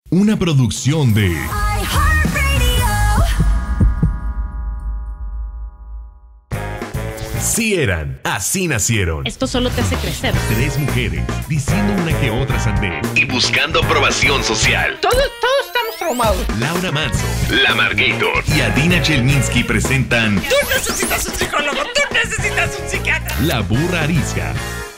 Una producción de Sí eran, así nacieron. Esto solo te hace crecer. 3 mujeres diciendo una que otra sandez y buscando aprobación social. Todos estamos traumados. Laura Manso, La Margator y Adina Chelminsky presentan Tú necesitas un psicólogo, tú necesitas un psiquiatra. La Burra Arisca.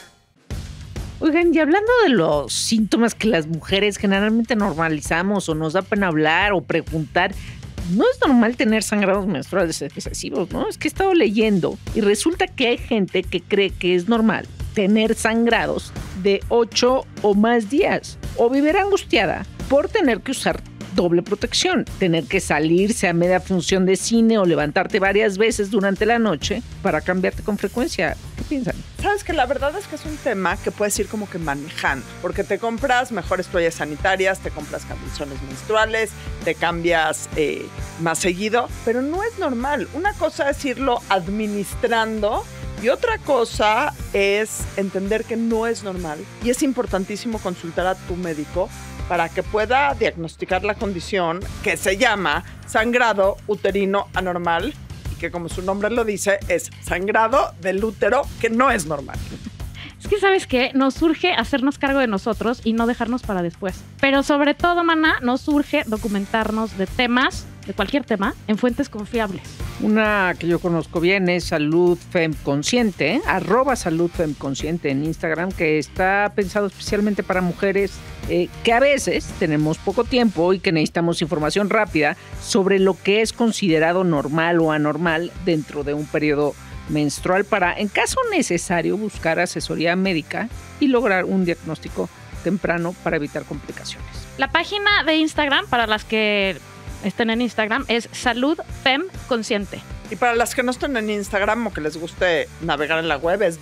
Oigan, y hablando de los síntomas que las mujeres generalmente normalizamos o nos da pena hablar o preguntar, no es normal tener sangrados menstruales excesivos, ¿no? Es que he estado leyendo y resulta que hay gente que cree que es normal tener sangrados de 8 o más días o vivir angustiada por tener que usar doble protección, tener que salirse a media función de cine o levantarte varias veces durante la noche para cambiarte con frecuencia. ¿Qué piensan? Sabes que la verdad es que es un tema que puedes ir como que manejando, porque te compras mejores toallas sanitarias, te compras camisones menstruales, te cambias más seguido, pero no es normal. Una cosa es irlo administrando y otra cosa es entender que no es normal y es importantísimo consultar a tu médico para que pueda diagnosticar la condición que se llama sangrado uterino anormal y que, como su nombre lo dice, es sangrado del útero que no es normal. Es que, ¿sabes qué? Nos urge hacernos cargo de nosotros y no dejarnos para después. Pero sobre todo, maná, nos urge documentarnos de temas, de cualquier tema, en fuentes confiables. Una que yo conozco bien es Salud Fem Consciente, @Salud Fem Consciente en Instagram, que está pensado especialmente para mujeres que a veces tenemos poco tiempo y que necesitamos información rápida sobre lo que es considerado normal o anormal dentro de un periodo menstrual para, en caso necesario, buscar asesoría médica y lograr un diagnóstico temprano para evitar complicaciones. La página de Instagram, para las que estén en Instagram, es Salud Fem Consciente. Y para las que no estén en Instagram o que les guste navegar en la web, es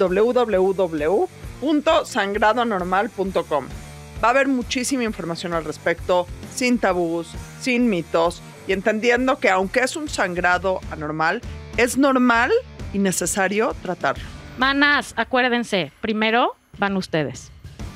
www.sangradonormal.com. Va a haber muchísima información al respecto, sin tabús, sin mitos, y entendiendo que aunque es un sangrado anormal, es normal y necesario tratarlo. Manas, acuérdense, primero van ustedes.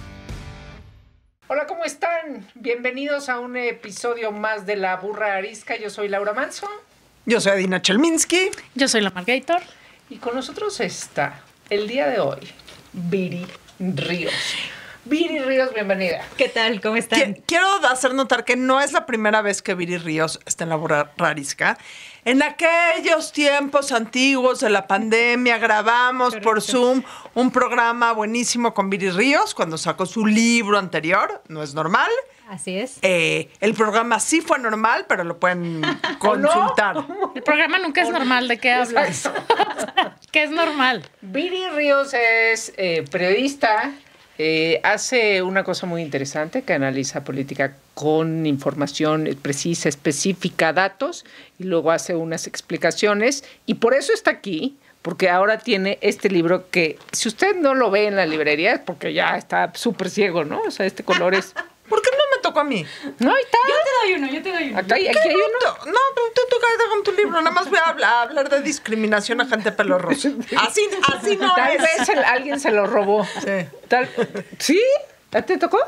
Hola, ¿cómo están? Bienvenidos a un episodio más de La Burra Arisca. Yo soy Laura Manso. Yo soy Adina Chelminsky. Yo soy la Margator. Y con nosotros está, el día de hoy, Viri Ríos. Viri Ríos, bienvenida. ¿Qué tal? ¿Cómo están? Quiero hacer notar que no es la primera vez que Viri Ríos está en La Burra Arisca. En aquellos tiempos antiguos de la pandemia grabamos por Zoom un programa buenísimo con Viri Ríos cuando sacó su libro anterior, No es normal. Así es. El programa sí fue normal, pero lo pueden consultar. ¿No? El programa nunca es normal. ¿De qué hablas? ¿Qué es normal? Viri Ríos es periodista. Hace una cosa muy interesante que analiza política con información precisa, específica, datos, y luego hace unas explicaciones. Y por eso está aquí, porque ahora tiene este libro que, si usted no lo ve en la librería, es porque ya está súper ciego, ¿no? O sea, este color es... ¿Por qué no me tocó a mí? No, ahí está. Yo te doy uno. Aquí hay uno. No, tú cállate con tu libro. Nada más voy a hablar de discriminación a gente pelo rosa. Así no Tal es. vez alguien se lo robó. Sí. ¿Sí? ¿Ya te tocó?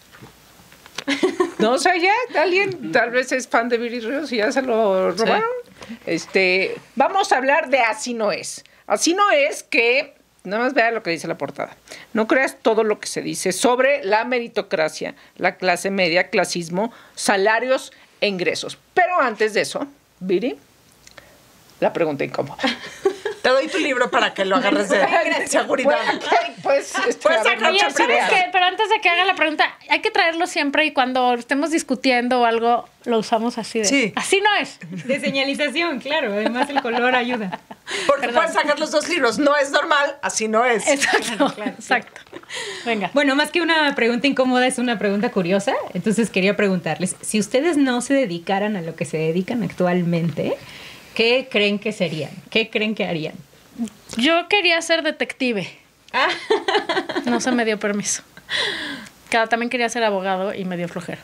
No, o sea, ya alguien tal vez es fan de Viri Ríos y ya se lo robaron. Sí. Vamos a hablar de Así no es. Así no es que... Nada más vea lo que dice la portada. No creas todo lo que se dice sobre la meritocracia, la clase media, clasismo, salarios e ingresos. Pero antes de eso, Viri, la pregunta incómoda. Te doy tu libro para que lo agarres de seguridad. Pues Oye, ¿sabes qué? Pero antes de que haga la pregunta, hay que traerlo siempre y cuando estemos discutiendo o algo, lo usamos así de... Sí. Así no es. De señalización, claro. Además, el color ayuda. Porque puedes sacar los dos libros. No es normal, así no es. Exacto, Claro, exacto. Venga. Bueno, más que una pregunta incómoda, es una pregunta curiosa. Entonces, quería preguntarles, si ustedes no se dedicaran a lo que se dedican actualmente, ¿qué creen que serían? ¿Qué creen que harían? Yo quería ser detective. No se me dio permiso. También quería ser abogado y me dio flojera.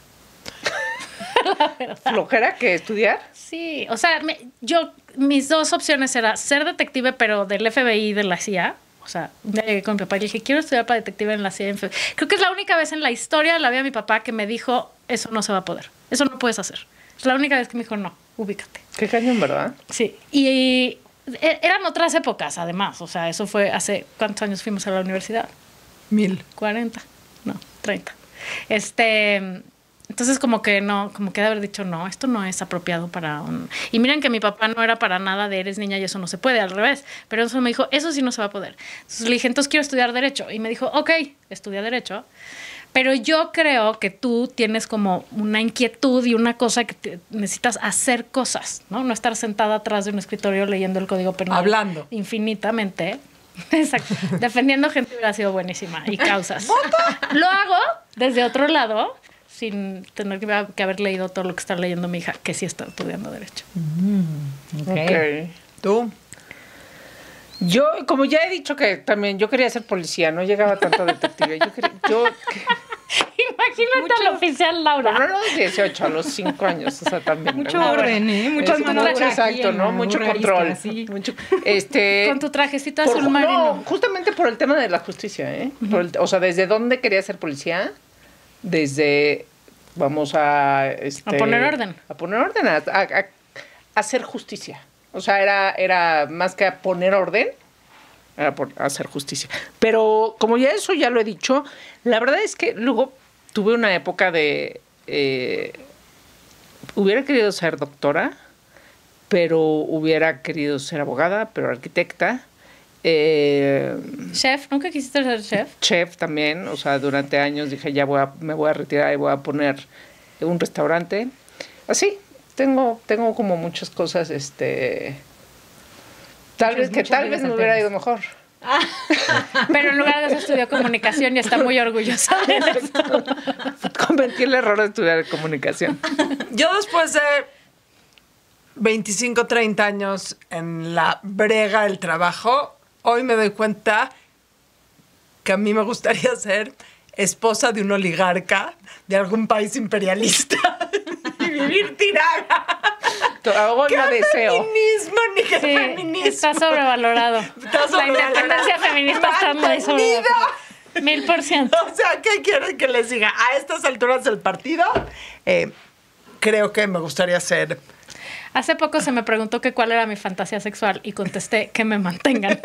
¿Flojera que estudiar? Sí, o sea, mis dos opciones eran ser detective, pero del FBI y de la CIA. O O sea, un día llegué con mi papá y le dije, quiero estudiar para detective en la CIA. Creo que es la única vez en la historia de la vida de mi papá que me dijo, eso no se va a poder, eso no puedes hacer. Es la única vez que me dijo, no, ubícate. Qué cañón, ¿verdad? Sí, y eran otras épocas, además. O sea, eso fue hace, ¿cuántos años fuimos a la universidad? 1000. 40, no, 30. Entonces como que de haber dicho, no, esto no es apropiado para un... Y miren que mi papá no era para nada de eres niña y eso no se puede, al revés. Pero eso me dijo, eso sí no se va a poder. Entonces le dije, entonces quiero estudiar Derecho. Y me dijo, ok, estudia Derecho. Pero yo creo que tú tienes como una inquietud y una cosa que necesitas hacer cosas, ¿no? No estar sentada atrás de un escritorio leyendo el Código Penal. Hablando. Infinitamente. Exacto. Defendiendo gente hubiera sido buenísima y causas. Lo hago desde otro lado, sin tener que haber leído todo lo que está leyendo mi hija, que sí está estudiando Derecho. Ok. ¿Tú? Yo, como ya he dicho que también yo quería ser policía, no llegaba tanto a detective. Imagínate al oficial Laura. No, no, 18, a los 5 años, o sea, también. Mucho orden, ¿eh? Mucho exacto, ¿no? Mucho control. Sí. Mucho, con tu trajecito azul marino. No, justamente por el tema de la justicia, ¿eh? O sea, ¿desde dónde quería ser policía? Desde, vamos a... A poner orden. A poner orden, a hacer justicia. O sea, era más que a poner orden, era por hacer justicia. Pero como ya eso ya lo he dicho, la verdad es que luego tuve una época de... hubiera querido ser doctora, pero hubiera querido ser abogada, pero arquitecta. Chef, ¿nunca quisiste ser chef? Chef también, o sea, durante años dije, me voy a retirar y voy a poner un restaurante. Así, tengo como muchas cosas, tal vez me hubiera ido mejor. Pero en lugar de eso estudió comunicación y está muy orgullosa de eso. Cometí el error de estudiar comunicación. Yo después de 25, 30 años en la brega del trabajo, hoy me doy cuenta que a mí me gustaría ser esposa de un oligarca de algún país imperialista y vivir tirada. Hago ¿Qué no deseo. feminismo ni qué Sí, feminismo? está sobrevalorado. La independencia feminista está muy sobrevalorada. 1000%. O sea, ¿qué quieren que les diga? A estas alturas del partido, creo que me gustaría ser... Hace poco se me preguntó que cuál era mi fantasía sexual y contesté que me mantengan.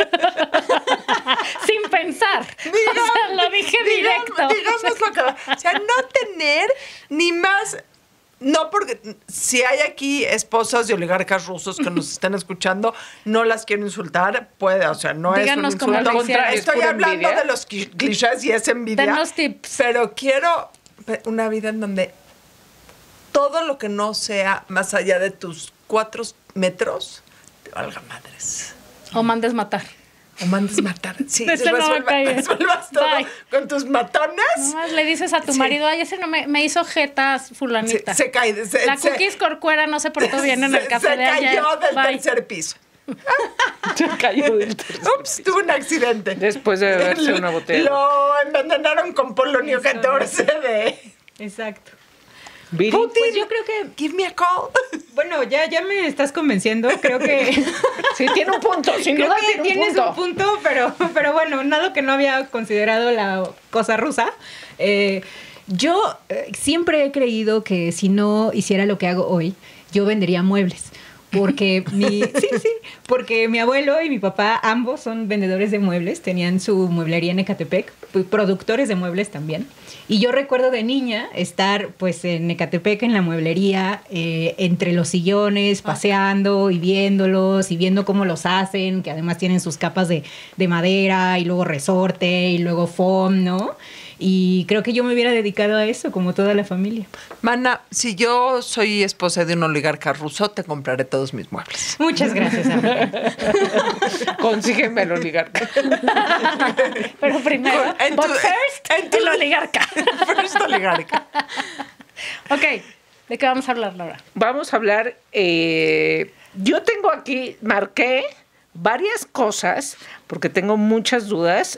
Sin pensar. O sea, lo dije directo. Digamos lo que... O sea, no tener ni más... No, porque si hay aquí esposas de oligarcas rusos que nos están escuchando, no las quiero insultar, puede, o sea, no díganos es un insulto. cómo lo hicieron. Estoy pura hablando envidia. de los clichés y es envidia. Denos tips. Pero quiero una vida en donde todo lo que no sea más allá de tus 4 metros te valga madres. O mandes matar. O mandes matar. Sí, Ese no me cae. resuelvas todo Bye. con tus matones. Nomás le dices a tu Sí. marido, ay, ese no me hizo jetas fulanita. Se cae. La cookies corcuera no se portó bien en el café se de ayer. cayó del Bye. tercer piso. Se cayó del tercer Ups, tuvo un accidente. Después de beberse una botella. Lo envenenaron con polonio 14 de... Exacto. Viri. Putin, Pues yo creo que, give me a call. bueno, ya me estás convenciendo. Creo que Sí, tiene un punto. Sin creo duda que tiene tienes un punto, pero bueno, nada que no había considerado la cosa rusa. Yo siempre he creído que si no hiciera lo que hago hoy, yo vendería muebles. Porque porque mi abuelo y mi papá ambos son vendedores de muebles, tenían su mueblería en Ecatepec, productores de muebles también. Y yo recuerdo de niña estar pues en Ecatepec en la mueblería, entre los sillones, paseando y viéndolos y viendo cómo los hacen, que además tienen sus capas de madera y luego resorte y luego foam, ¿no? Y creo que yo me hubiera dedicado a eso, como toda la familia. Mana, si yo soy esposa de un oligarca ruso, te compraré todos mis muebles. Muchas gracias, amiga. Consígueme el oligarca. Pero primero, but first, el oligarca. First oligarca. Ok, ¿de qué vamos a hablar, Laura? Vamos a hablar. Yo tengo aquí, marqué varias cosas, porque tengo muchas dudas.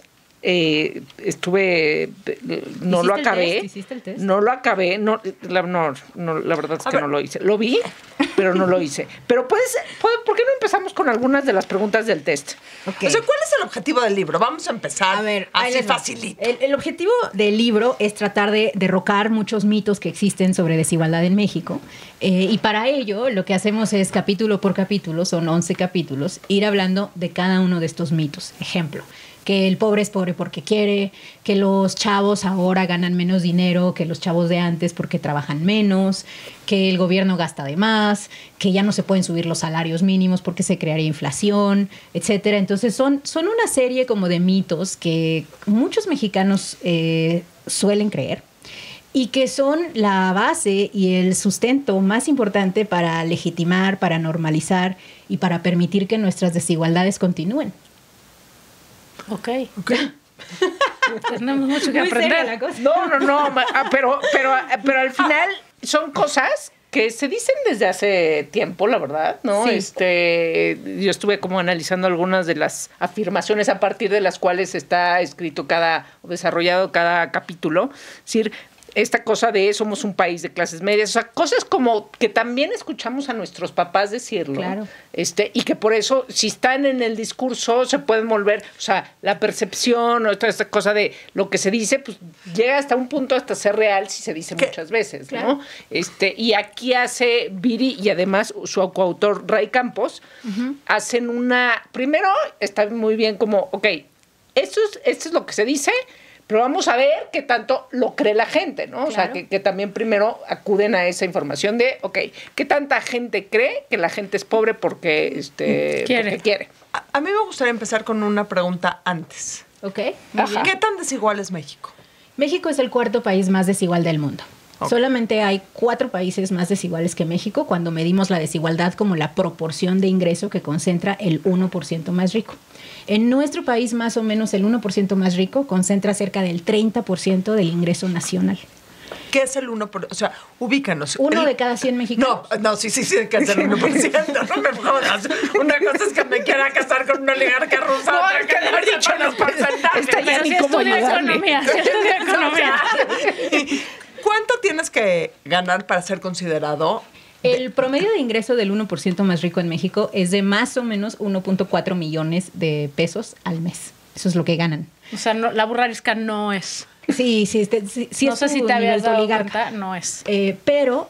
No lo acabé. ¿Hiciste el test? No lo acabé. La verdad es que no lo hice. Lo vi. pero no lo hice. Pero ¿por qué no empezamos con algunas de las preguntas del test? Okay. O sea, ¿cuál es el objetivo del libro? Vamos a empezar A ver, así facilito. El objetivo del libro es tratar de derrocar muchos mitos que existen sobre desigualdad en México. Y para ello, lo que hacemos es capítulo por capítulo, son 11 capítulos, ir hablando de cada uno de estos mitos. Ejemplo, que el pobre es pobre porque quiere, que los chavos ahora ganan menos dinero que los chavos de antes porque trabajan menos, que el gobierno gasta de más, que ya no se pueden subir los salarios mínimos porque se crearía inflación, etcétera. Entonces son una serie como de mitos que muchos mexicanos suelen creer y que son la base y el sustento más importante para legitimar, para normalizar y para permitir que nuestras desigualdades continúen. Ok. Tenemos mucho que Muy seria aprender. la cosa. No, pero al final son cosas que se dicen desde hace tiempo, la verdad, ¿no? Sí. Yo estuve como analizando algunas de las afirmaciones a partir de las cuales está escrito desarrollado cada capítulo. Es decir, esta cosa de somos un país de clases medias, o sea, cosas como que también escuchamos a nuestros papás decirlo. Claro. Y que por eso, si están en el discurso, se pueden volver, o sea, la percepción o toda esta cosa de lo que se dice, pues llega hasta un punto hasta ser real si se dice muchas veces, Claro. ¿no? Y aquí hace Viri y además su coautor Ray Campos, hacen primero está muy bien como, ok, esto es lo que se dice, pero vamos a ver qué tanto lo cree la gente, ¿no? O sea, que también primero acuden a esa información de, ok, ¿qué tanta gente cree que la gente es pobre porque quiere? A mí me gustaría empezar con una pregunta antes. ¿Ok? Muy bien. ¿Qué tan desigual es México? México es el cuarto país más desigual del mundo. Ok. Solamente hay 4 países más desiguales que México cuando medimos la desigualdad como la proporción de ingreso que concentra el 1% más rico. En nuestro país, más o menos el 1% más rico concentra cerca del 30% del ingreso nacional. ¿Qué es el 1%? O sea, ubícanos. Uno de cada 100 mexicanos. No, sí, que es el 1%. No me jodas. Una cosa es que me quiera casar con una oligarca rusa. No, otra es que haber dicho los porcentajes. Está ya Pero ni si cómo estudia ayudarle. economía, si estudia economía. ¿Cuánto tienes que ganar para ser considerado? El promedio de ingreso del 1% más rico en México es de más o menos 1.4 millones de pesos al mes. Eso es lo que ganan. O sea, la burra arisca no es. Sí, No es sé si un te habías nivel de dado oligarca. cuenta, no es. Pero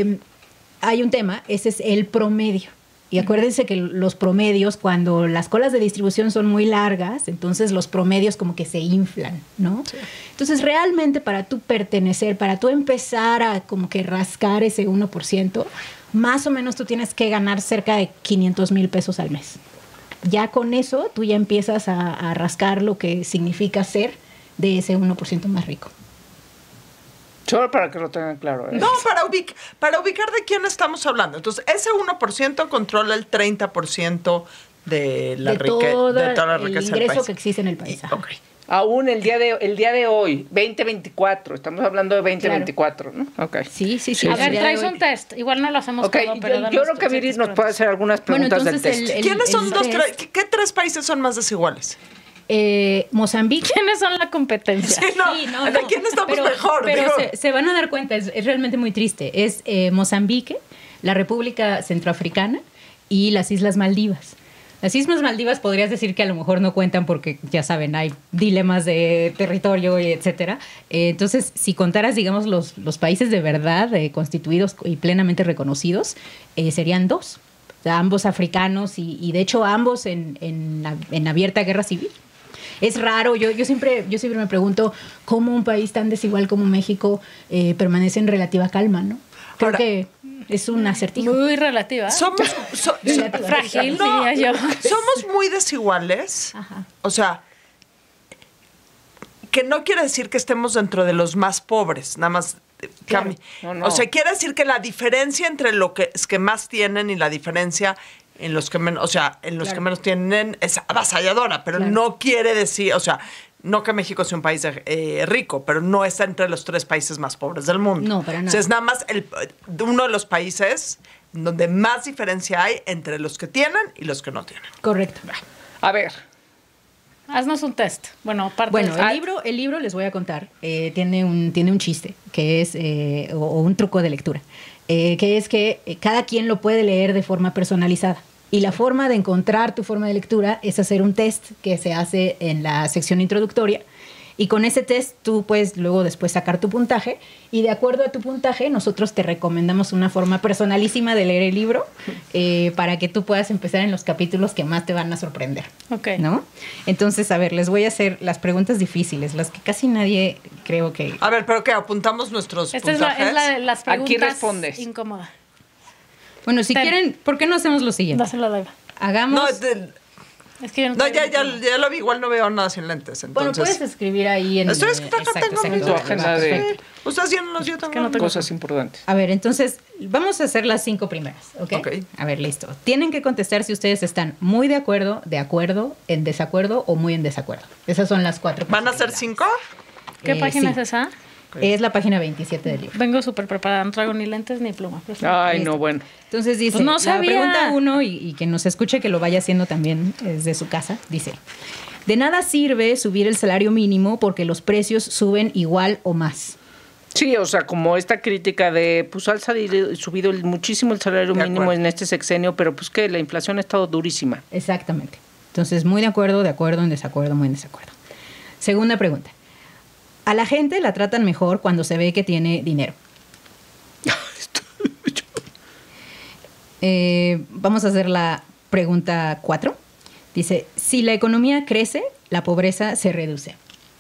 hay un tema, ese es el promedio. Y acuérdense que los promedios, cuando las colas de distribución son muy largas, entonces los promedios como que se inflan, ¿no? Sí. Entonces, realmente para tú pertenecer, para tú empezar a como que rascar ese 1%, más o menos tú tienes que ganar cerca de 500,000 pesos al mes. Ya con eso, tú ya empiezas a rascar lo que significa ser de ese 1% más rico. Solo para que lo tengan claro. No, para ubicar de quién estamos hablando. Entonces, ese 1% controla el 30% de la riqueza el ingreso del país. que existe en el país. Ok. Aún el día de hoy, 2024, estamos hablando de 2024, ¿no? Ok. Sí. A ver, traes un test. Igual no lo hacemos Ok, todo, pero yo creo que Viri nos puede hacer algunas preguntas del test. ¿Quiénes son qué 3 países son más desiguales? Mozambique. ¿Quiénes son la competencia? Sí, no. ¿De quién estamos mejor? Pero se van a dar cuenta, es realmente muy triste. Es Mozambique, la República Centroafricana y las Islas Maldivas. Las Islas Maldivas podrías decir que a lo mejor no cuentan porque, ya saben, hay dilemas de territorio y etcétera. Entonces, si contaras, digamos, los países de verdad constituidos y plenamente reconocidos, serían 2. O sea, ambos africanos y de hecho ambos en abierta guerra civil. Es raro, yo siempre me pregunto cómo un país tan desigual como México permanece en relativa calma, ¿no? Creo que es un acertijo. Muy relativa. Somos frágil, no, diría yo. somos muy desiguales. Ajá. O sea, que no quiere decir que estemos dentro de los más pobres, nada más. Claro. No. O sea, quiere decir que la diferencia entre lo que más tienen y la diferencia en los que menos, o sea, en los que menos tienen es avasalladora, pero no quiere decir, o sea, no que México sea un país rico, pero no está entre los 3 países más pobres del mundo. No, para nada. O sea, es nada más uno de los países donde más diferencia hay entre los que tienen y los que no tienen. Correcto. A ver, Haznos un test. Bueno, parte Bueno, de el libro les voy a contar, tiene un chiste, que es, o un truco de lectura, que es que cada quien lo puede leer de forma personalizada. Y la forma de encontrar tu forma de lectura es hacer un test que se hace en la sección introductoria. Y con ese test tú puedes luego después sacar tu puntaje y de acuerdo a tu puntaje nosotros te recomendamos una forma personalísima de leer el libro para que tú puedas empezar en los capítulos que más te van a sorprender. Ok. ¿No? Entonces, a ver, les voy a hacer las preguntas difíciles, las que casi nadie creo que... A ver, pero ¿qué? ¿Apuntamos nuestros Esta es puntajes? la de las preguntas Aquí respondes. incómodas. Bueno, si Ten. quieren, ¿por qué no hacemos lo siguiente? Dáselo a Daiva. Hagamos... Es que yo no No, traigo ya ninguna. lo vi, igual no veo nada sin lentes. Bueno, Entonces, puedes escribir ahí en... Esto es que acá tengo mi Tu agenda de perfecto. ustedes llénenlos, yo que no también. tengo- cosas importantes. A ver, entonces, vamos a hacer las 5 primeras, ¿ok? Ok. A ver, listo. Tienen que contestar si ustedes están muy de acuerdo, en desacuerdo o muy en desacuerdo. Esas son las 4. ¿Van a ser 5? ¿Qué página sí. es esa? Es la página 27 del libro. Vengo súper preparada. No traigo ni lentes ni pluma. Ay, Listo. no, bueno. Entonces dice, Pues no la sabía. pregunta 1, y que nos escuche que lo vaya haciendo también desde su casa, dice, de nada sirve subir el salario mínimo porque los precios suben igual o más. Sí, o sea, como esta crítica de, pues ha subido muchísimo el salario De mínimo acuerdo. en este sexenio, pero pues que la inflación ha estado durísima. Exactamente. Entonces, muy de acuerdo, en desacuerdo, muy en desacuerdo. Segunda pregunta. A la gente la tratan mejor cuando se ve que tiene dinero. Vamos a hacer la pregunta 4. Dice, si la economía crece, la pobreza se reduce.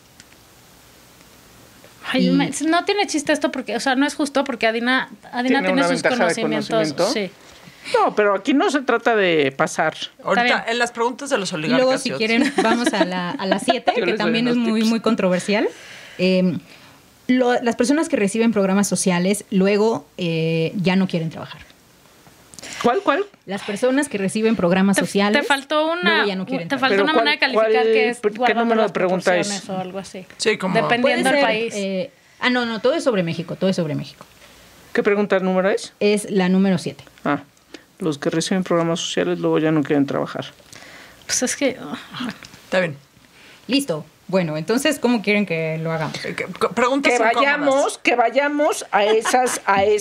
Ay, Y- no tiene chiste esto porque, o sea, no es justo porque Adina Tiene tiene una sus ventaja de conocimientos. conocimiento. Sí. No, pero aquí no se trata de pasar. Ahorita, bien. en las preguntas de los Y oligarcas. luego, si quieren, vamos a la 7, Yo que les doy también es unos muy, tips. muy controversial. Las personas que reciben programas sociales luego ya no quieren trabajar. ¿Cuál? Las personas que reciben programas sociales Te faltó luego una, ya no quieren te trabajar. faltó Pero una ¿cuál- manera de calificar cuál- que es qué guardando número de las pregunta es? proporciones o algo así. Sí, como- Dependiendo del Puede país. ser, no, todo es sobre México, todo es sobre México. ¿Qué pregunta número es? Es la número 7. Ah, los que reciben programas sociales luego ya no quieren trabajar. Pues es que... Está bien. Listo. Bueno, entonces, ¿cómo quieren que lo hagamos? Preguntas incómodas. Que vayamos a esas,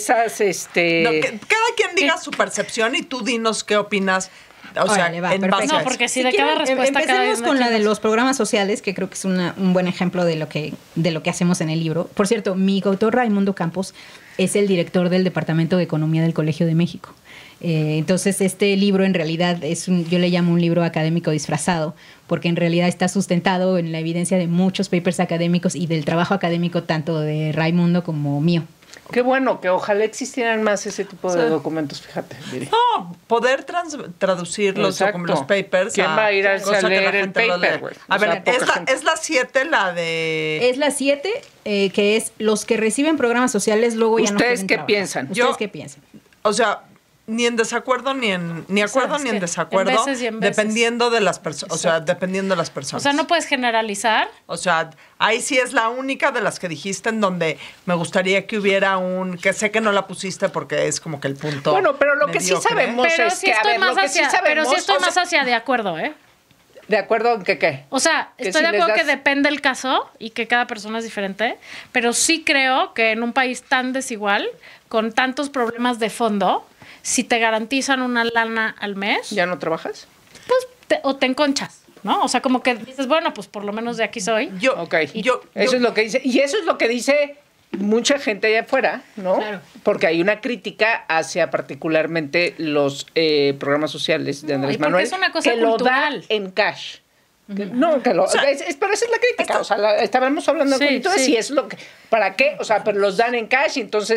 No, que cada quien diga su percepción y tú dinos qué opinas. O sea, Órale, va, en base perfecto. a No, eso. porque si de cada quieren, respuesta cada empecemos vez con la de chingas. los programas sociales, que creo que es un buen ejemplo de lo que hacemos en el libro. Por cierto, mi coautor Raimundo Campos es el director del Departamento de Economía del Colegio de México. Entonces, este libro en realidad yo le llamo un libro académico disfrazado, porque en realidad está sustentado en la evidencia de muchos papers académicos y del trabajo académico tanto de Raimundo como mío. Qué bueno, que ojalá existieran más ese tipo de documentos, fíjate. Viri. No, poder traducir los papers. ¿Quién va a ir a cosa que la leer el gente lo paper, lee? güey? A O sea, ver, poca gente. es la 7, la de... Es la 7, que es los que reciben programas sociales luego ya no ¿Ustedes quieren qué trabajar. piensan? ¿Ustedes Yo- qué piensan? O sea, ni en desacuerdo, ni acuerdo, es ni en que desacuerdo. en veces y en veces. Dependiendo de las personas. O sea, dependiendo de las personas. O sea, no puedes generalizar. O sea, ahí sí es la única de las que dijiste en donde me gustaría que hubiera que sé que no la pusiste porque es como que el punto. Bueno, pero lo que sí mediocre. sabemos Pero es sí que, a estoy ver, lo más que sí hacia, pero sí sabemos, estoy o sea, más hacia de acuerdo, ¿eh? ¿de acuerdo en que qué? O sea, Que estoy si de les acuerdo que das- depende el caso y que cada persona es diferente, pero sí creo que en un país tan desigual, con tantos problemas de fondo, si te garantizan una lana al mes, ¿Ya no trabajas? pues o te enconchas, ¿no? O sea, como que dices, bueno, pues por lo menos de aquí soy. Ok. Yo- Eso es lo que dice. Y eso es lo que dice mucha gente allá afuera, ¿no? Claro. Porque hay una crítica hacia particularmente los programas sociales de No, Andrés y porque Manuel es una cosa que lo cultural. da en cash. No, que lo, pero esa es la crítica. O sea, estábamos hablando Sí, de cultura, sí. y es lo que, ¿para qué? O sea, pero los dan en cash y entonces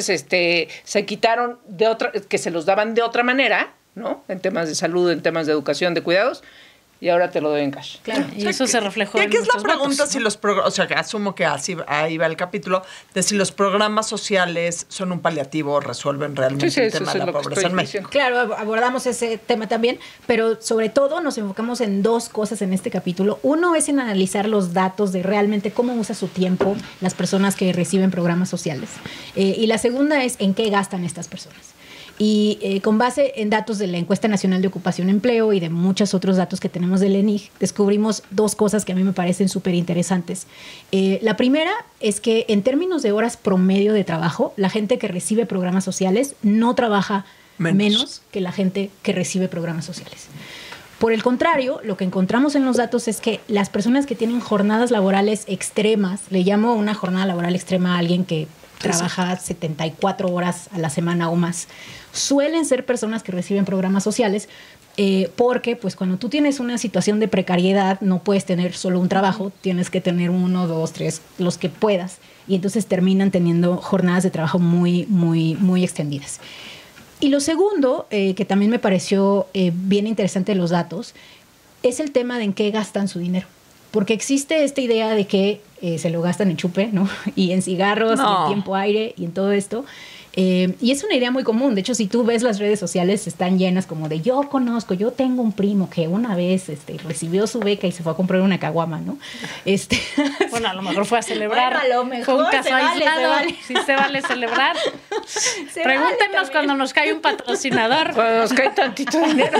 se quitaron de otra, que se los daban de otra manera, ¿no? En temas de salud, en temas de educación, de cuidados, y ahora te lo doy en cash. Claro. Y eso se reflejó Y en aquí es la muchos pregunta votos, si ¿no? los programas, o sea, que asumo que así ahí va el capítulo, de si los programas sociales son un paliativo o resuelven realmente Sí, el eso tema es de la lo que pobreza estoy en México. diciendo. Claro, abordamos ese tema también, pero sobre todo nos enfocamos en dos cosas en este capítulo. Uno es en analizar los datos de realmente cómo usa su tiempo las personas que reciben programas sociales. Y la segunda es en qué gastan estas personas. Y con base en datos de la Encuesta Nacional de Ocupación y Empleo y de muchos otros datos que tenemos del ENIG, descubrimos 2 cosas que a mí me parecen súper interesantes. La primera es que en términos de horas promedio de trabajo, la gente que recibe programas sociales no trabaja menos que la gente que recibe programas sociales. Por el contrario, lo que encontramos en los datos es que las personas que tienen jornadas laborales extremas, le llamo una jornada laboral extrema a alguien que trabaja 74 horas a la semana o más, suelen ser personas que reciben programas sociales porque pues cuando tú tienes una situación de precariedad no puedes tener solo un trabajo, tienes que tener 1, 2, 3, los que puedas, y entonces terminan teniendo jornadas de trabajo muy, muy, muy extendidas. Y lo segundo, que también me pareció bien interesante de los datos, es el tema de en qué gastan su dinero. Porque existe esta idea de que se lo gastan en chupe, ¿no? Y en cigarros, y en tiempo aire, y en todo esto. Y es una idea muy común. De hecho, si tú ves las redes sociales, están llenas como de yo tengo un primo que una vez recibió su beca y se fue a comprar una caguama, ¿no? Bueno, a lo mejor fue a celebrar. Bueno, a lo mejor fue un caso aislado. se vale. Sí se vale celebrar. Pregúntenos cuando nos cae un patrocinador. Cuando nos cae tantito dinero.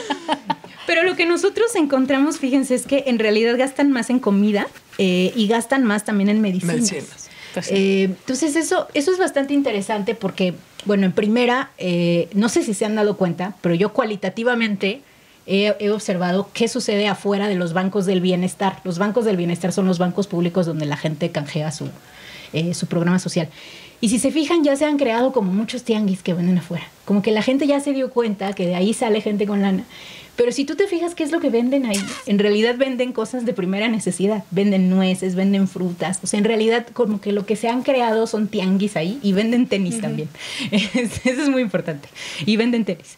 Pero lo que nosotros encontramos, fíjense, es que en realidad gastan más en comida y gastan más también en medicinas. Pues sí. Entonces eso es bastante interesante porque, bueno, en primera, no sé si se han dado cuenta, pero yo cualitativamente he observado qué sucede afuera de los bancos del bienestar. Los bancos del bienestar son los bancos públicos donde la gente canjea su programa social. Y si se fijan, ya se han creado como muchos tianguis que venden afuera. Como que la gente ya se dio cuenta que de ahí sale gente con lana. Pero si tú te fijas qué es lo que venden ahí, en realidad venden cosas de primera necesidad. Venden nueces, venden frutas. O sea, en realidad como que lo que se han creado son tianguis ahí y venden tenis también. Eso es muy importante. Y venden tenis.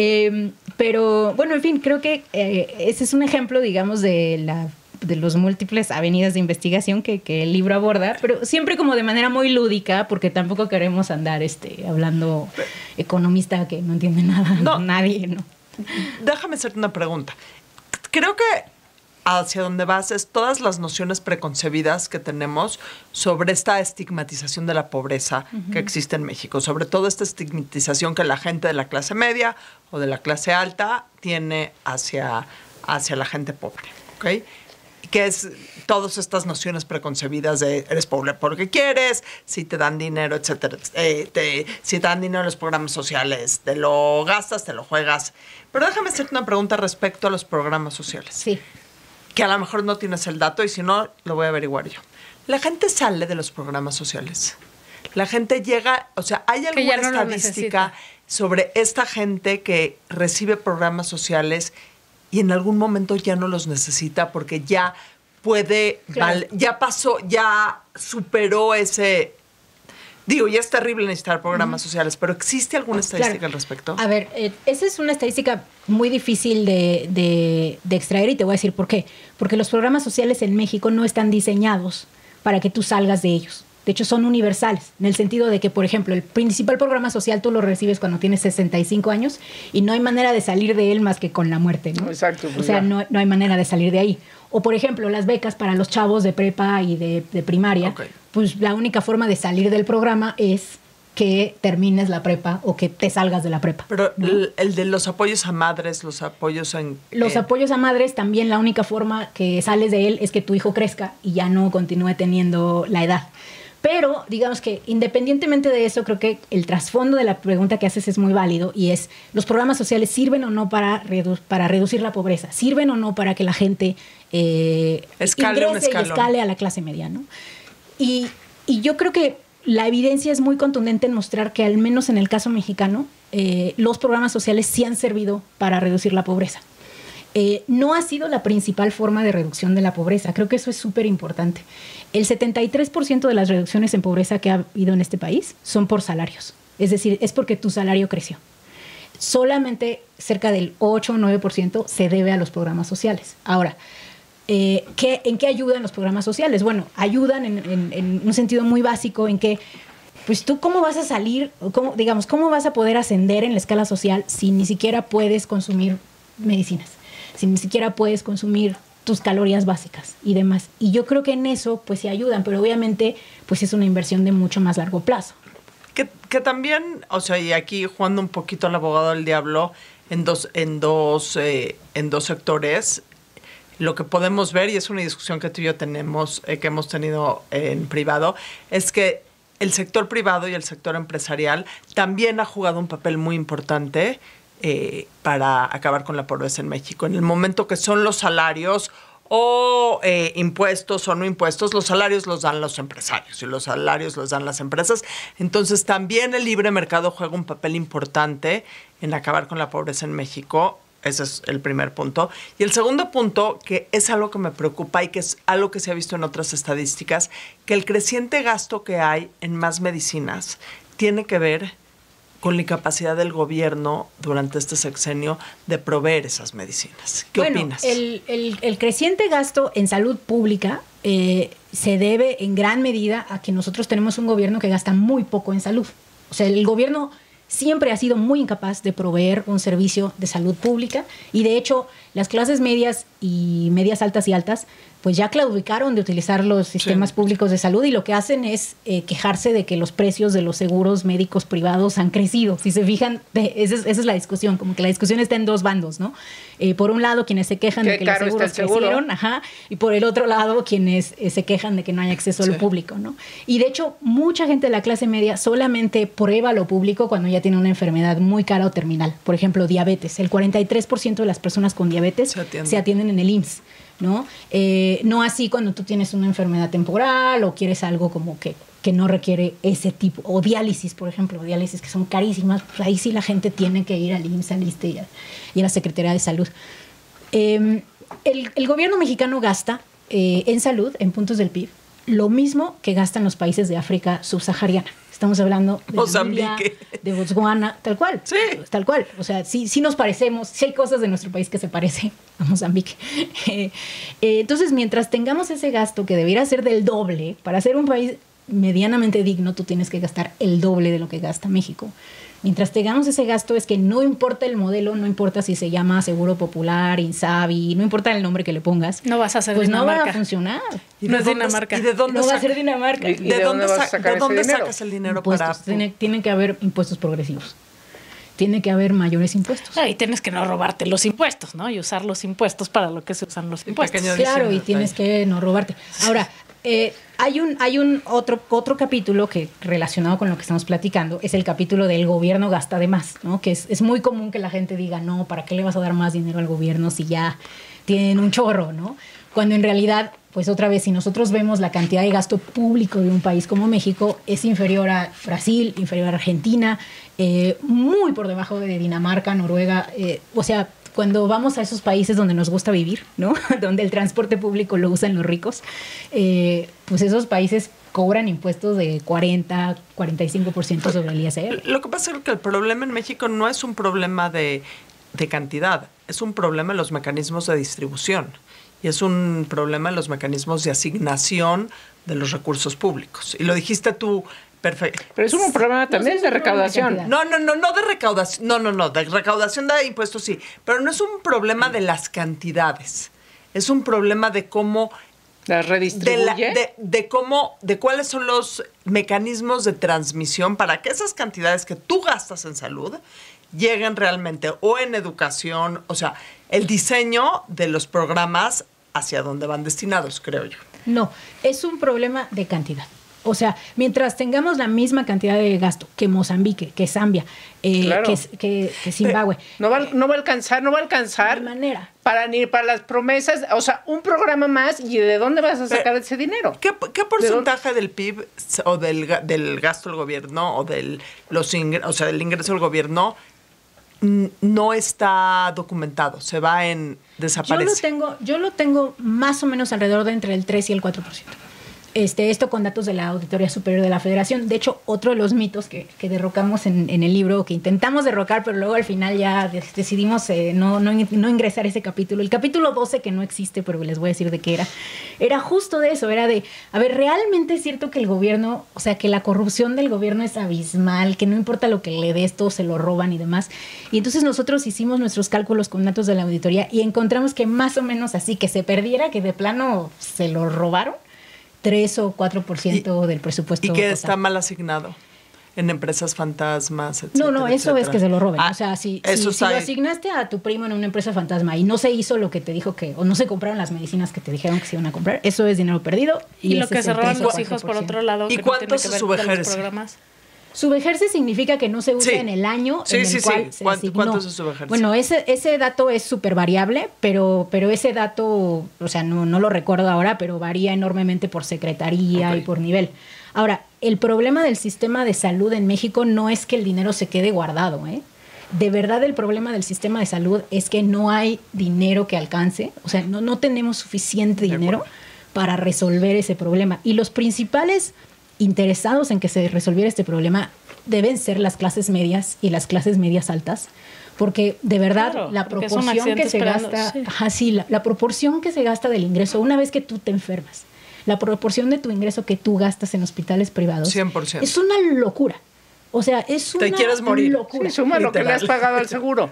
Pero bueno, en fin, creo que ese es un ejemplo, digamos, de los múltiples avenidas de investigación que el libro aborda, pero siempre como de manera muy lúdica, porque tampoco queremos andar hablando economista que no entiende nada, nadie, ¿no? Déjame hacerte una pregunta. Creo que hacia donde vas es todas las nociones preconcebidas que tenemos sobre esta estigmatización de la pobreza que existe en México, sobre todo esta estigmatización que la gente de la clase media o de la clase alta tiene hacia la gente pobre, ¿ok? Que es todas estas nociones preconcebidas de eres pobre porque quieres, si te dan dinero, etcétera. Si te dan dinero en los programas sociales, te lo gastas, te lo juegas. Pero déjame hacerte una pregunta respecto a los programas sociales. Sí. Que a lo mejor no tienes el dato y si no, lo voy a averiguar yo. La gente sale de los programas sociales. La gente llega, o sea, ¿hay alguna estadística sobre esta gente que recibe programas sociales y en algún momento ya no los necesita porque ya puede, Claro. ya pasó, ya superó ese... Digo, ya es terrible necesitar programas sociales, pero ¿existe alguna estadística al respecto? A ver, esa es una estadística muy difícil de extraer y te voy a decir por qué. Porque los programas sociales en México no están diseñados para que tú salgas de ellos. De hecho, son universales, en el sentido de que, por ejemplo, el principal programa social tú lo recibes cuando tienes 65 años y no hay manera de salir de él más que con la muerte, ¿no? Exacto. O sea, no hay manera de salir de ahí. O, por ejemplo, las becas para los chavos de prepa y de primaria, Ok. pues la única forma de salir del programa es que termines la prepa o que te salgas de la prepa. Pero el de los apoyos a madres, los apoyos en... Los apoyos a madres también la única forma que sales de él es que tu hijo crezca y ya no continúe teniendo la edad. Pero digamos que independientemente de eso, creo que el trasfondo de la pregunta que haces es muy válido y es, ¿los programas sociales sirven o no para reducir la pobreza? ¿Sirven o no para que la gente Escale un ingrese y escalón. escale a la clase media, ¿no? Y yo creo que la evidencia es muy contundente en mostrar que al menos en el caso mexicano, los programas sociales sí han servido para reducir la pobreza. No ha sido la principal forma de reducción de la pobreza. Creo que eso es súper importante. El 73% de las reducciones en pobreza que ha habido en este país son por salarios. Es decir, es porque tu salario creció. Solamente cerca del 8 o 9% se debe a los programas sociales. Ahora, ¿en qué ayudan los programas sociales? Bueno, ayudan en un sentido muy básico en que pues tú cómo vas a salir, cómo vas a poder ascender en la escala social si ni siquiera puedes consumir medicinas, si ni siquiera puedes consumir tus calorías básicas y demás. Y yo creo que en eso pues sí ayudan, pero obviamente pues es una inversión de mucho más largo plazo. Que también, o sea, y aquí jugando un poquito al abogado del diablo, en dos sectores, lo que podemos ver, y es una discusión que tú y yo tenemos, que hemos tenido en privado, es que el sector privado y el sector empresarial también ha jugado un papel muy importante para acabar con la pobreza en México. En el momento que son los salarios o impuestos o no impuestos, los salarios los dan los empresarios y los salarios los dan las empresas. Entonces también el libre mercado juega un papel importante en acabar con la pobreza en México. Ese es el primer punto. Y el segundo punto, que es algo que me preocupa y que es algo que se ha visto en otras estadísticas, que el creciente gasto que hay en más medicinas tiene que ver con la incapacidad del gobierno durante este sexenio de proveer esas medicinas. ¿Qué opinas? El creciente gasto en salud pública se debe en gran medida a que nosotros tenemos un gobierno que gasta muy poco en salud. O sea, el gobierno siempre ha sido muy incapaz de proveer un servicio de salud pública y de hecho las clases medias y medias altas y altas pues ya claudicaron de utilizar los sistemas públicos de salud y lo que hacen es quejarse de que los precios de los seguros médicos privados han crecido. Si se fijan, esa es la discusión, como que la discusión está en dos bandos, ¿no? Por un lado, quienes se quejan de que los seguros crecieron, y por el otro lado, quienes se quejan de que no hay acceso a lo público, ¿no? Y de hecho, mucha gente de la clase media solamente prueba lo público cuando ya tiene una enfermedad muy cara o terminal. Por ejemplo, diabetes. El 43% de las personas con diabetes se atienden en el IMSS. ¿No? No así cuando tú tienes una enfermedad temporal o quieres algo como que no requiere ese tipo, o diálisis, por ejemplo, diálisis que son carísimas, pues ahí sí la gente tiene que ir al IMSS, al ISSSTE y a la Secretaría de Salud. El gobierno mexicano gasta en salud, en puntos del PIB, lo mismo que gastan los países de África subsahariana. Estamos hablando de Namibia, de Botswana, tal cual. Sí. Tal cual. O sea, sí nos parecemos, sí hay cosas de nuestro país que se parecen a Mozambique. Entonces, mientras tengamos ese gasto que debiera ser del doble, para ser un país medianamente digno, tú tienes que gastar el doble de lo que gasta México. Mientras tengamos ese gasto, es que no importa el modelo, no importa si se llama Seguro Popular, Insabi, no importa el nombre que le pongas. No vas a hacer pues Dinamarca. No va a funcionar. No es Dinamarca. ¿Y de dónde no va a ser Dinamarca. ¿Y de dónde sacas el dinero impuestos, para...? Tienen que haber impuestos progresivos. Tiene que haber mayores impuestos. Y tienes que no robarte los impuestos, ¿no? Y usar los impuestos para lo que se usan los impuestos. Claro, y tienes que no robarte. Ahora, hay un otro capítulo que relacionado con lo que estamos platicando, es el capítulo del gobierno gasta de más, ¿no? Que es muy común que la gente diga, no, ¿para qué le vas a dar más dinero al gobierno si ya tienen un chorro, ¿no? Cuando en realidad, pues otra vez, si nosotros vemos la cantidad de gasto público de un país como México, es inferior a Brasil, inferior a Argentina, muy por debajo de Dinamarca, Noruega, o sea, cuando vamos a esos países donde nos gusta vivir, ¿no? Donde el transporte público lo usan los ricos, pues esos países cobran impuestos de 40, 45% sobre el ISR. Lo que pasa es que el problema en México no es un problema de cantidad, es un problema en los mecanismos de distribución y es un problema en los mecanismos de asignación de los recursos públicos. Y lo dijiste tú. Perfecto. Pero es un problema también de recaudación. No de recaudación. No, de recaudación de impuestos sí. Pero no es un problema de las cantidades. Es un problema de cómo... ¿La redistribuye? De cuáles son los mecanismos de transmisión para que esas cantidades que tú gastas en salud lleguen realmente o en educación, o sea, el diseño de los programas hacia dónde van destinados, creo yo. No, es un problema de cantidad. O sea, mientras tengamos la misma cantidad de gasto que Mozambique, que Zambia, claro, que Zimbabue. No va a alcanzar. De manera. Ni para las promesas, o sea, un programa más, ¿y de dónde vas a sacar ese dinero? ¿Qué porcentaje del PIB o del gasto del gobierno o del ingreso del gobierno no está documentado? Se va en desaparece. Yo lo tengo más o menos alrededor de entre el 3 y el 4%. Esto con datos de la Auditoría Superior de la Federación. De hecho, otro de los mitos que derrocamos en el libro, que intentamos derrocar, pero luego al final ya decidimos no ingresar ese capítulo. El capítulo 12, que no existe, pero les voy a decir de qué era justo de eso, era de, a ver, ¿realmente es cierto que el gobierno, o sea, que la corrupción del gobierno es abismal, que no importa lo que le des, todo se lo roban y demás? Y entonces nosotros hicimos nuestros cálculos con datos de la auditoría y encontramos que más o menos así, que se perdiera, que de plano se lo robaron, 3 o 4% del presupuesto ¿Y que total. está mal asignado? en empresas fantasmas, etcétera, No, eso es etcétera. que se lo roben. Ah, O sea, si eso lo está ahí. asignaste a tu primo en una empresa fantasma y no se hizo lo que te dijo que, o no se compraron las medicinas que te dijeron que se iban a comprar, eso es dinero perdido. Y lo ese que es se el roban 3 o los hijos por 4%. otro lado. ¿Y que cuánto no se tiene que ver con los subejerce? programas. Subvejerse significa que no se usa Sí. en el año Sí, en sí, el cual sí. se ¿Cuánto asignó. es el subvejerse? Bueno, ese dato es súper variable, pero ese dato, o sea, no lo recuerdo ahora, pero varía enormemente por secretaría Ok. y por nivel. Ahora, el problema del sistema de salud en México no es que el dinero se quede guardado, ¿eh? De verdad el problema del sistema de salud es que no hay dinero que alcance, o sea, no tenemos suficiente dinero para resolver ese problema. Y los principales interesados en que se resolviera este problema deben ser las clases medias y las clases medias altas, porque de verdad Claro, la porque es un proporción que accidente se esperando, gasta, sí. ajá, sí, la proporción que se gasta del ingreso una vez que tú te enfermas, la proporción de tu ingreso que tú gastas en hospitales privados 100%. es una locura. O sea, es una Te quieres morir. locura. Sí, suma lo que le Literal. has pagado al seguro.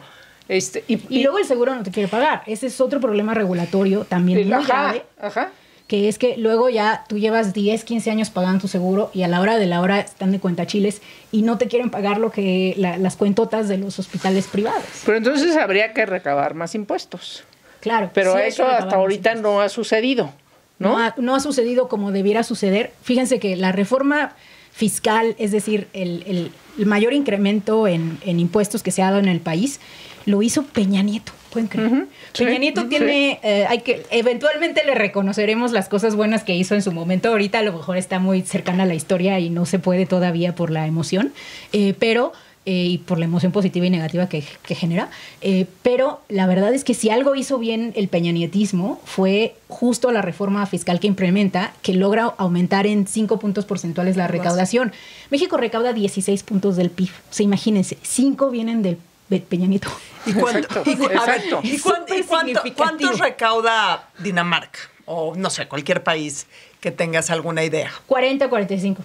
Y luego el seguro no te quiere pagar. Ese es otro problema regulatorio también muy grave, Ajá. que es que luego ya tú llevas 10, 15 años pagando tu seguro y a la hora de la hora están de cuentachiles y no te quieren pagar lo que las cuentotas de los hospitales privados. Pero entonces habría que recabar más impuestos. Claro. Pero sí hay que eso recabar hasta más ahorita impuestos. no ha sucedido, ¿no? No ha sucedido como debiera suceder. Fíjense que la reforma fiscal, es decir, el mayor incremento en impuestos que se ha dado en el país, lo hizo Peña Nieto. ¿Pueden creer? Ujú, sí, Peña Nieto sí. tiene, eventualmente le reconoceremos las cosas buenas que hizo en su momento. Ahorita a lo mejor está muy cercana a la historia y no se puede todavía por la emoción, pero y por la emoción positiva y negativa que genera. Pero la verdad es que si algo hizo bien el peñanietismo fue justo la reforma fiscal que implementa, que logra aumentar en 5 puntos porcentuales la recaudación. México recauda 16 puntos del PIB. O sea, imagínense, 5 vienen del Peña Nieto. ¿Y cuánto, Exacto, a ver, exacto. ¿y cuánto- Súper significativo. cuánto recauda Dinamarca? O no sé, cualquier país que tengas alguna idea. 40, 45.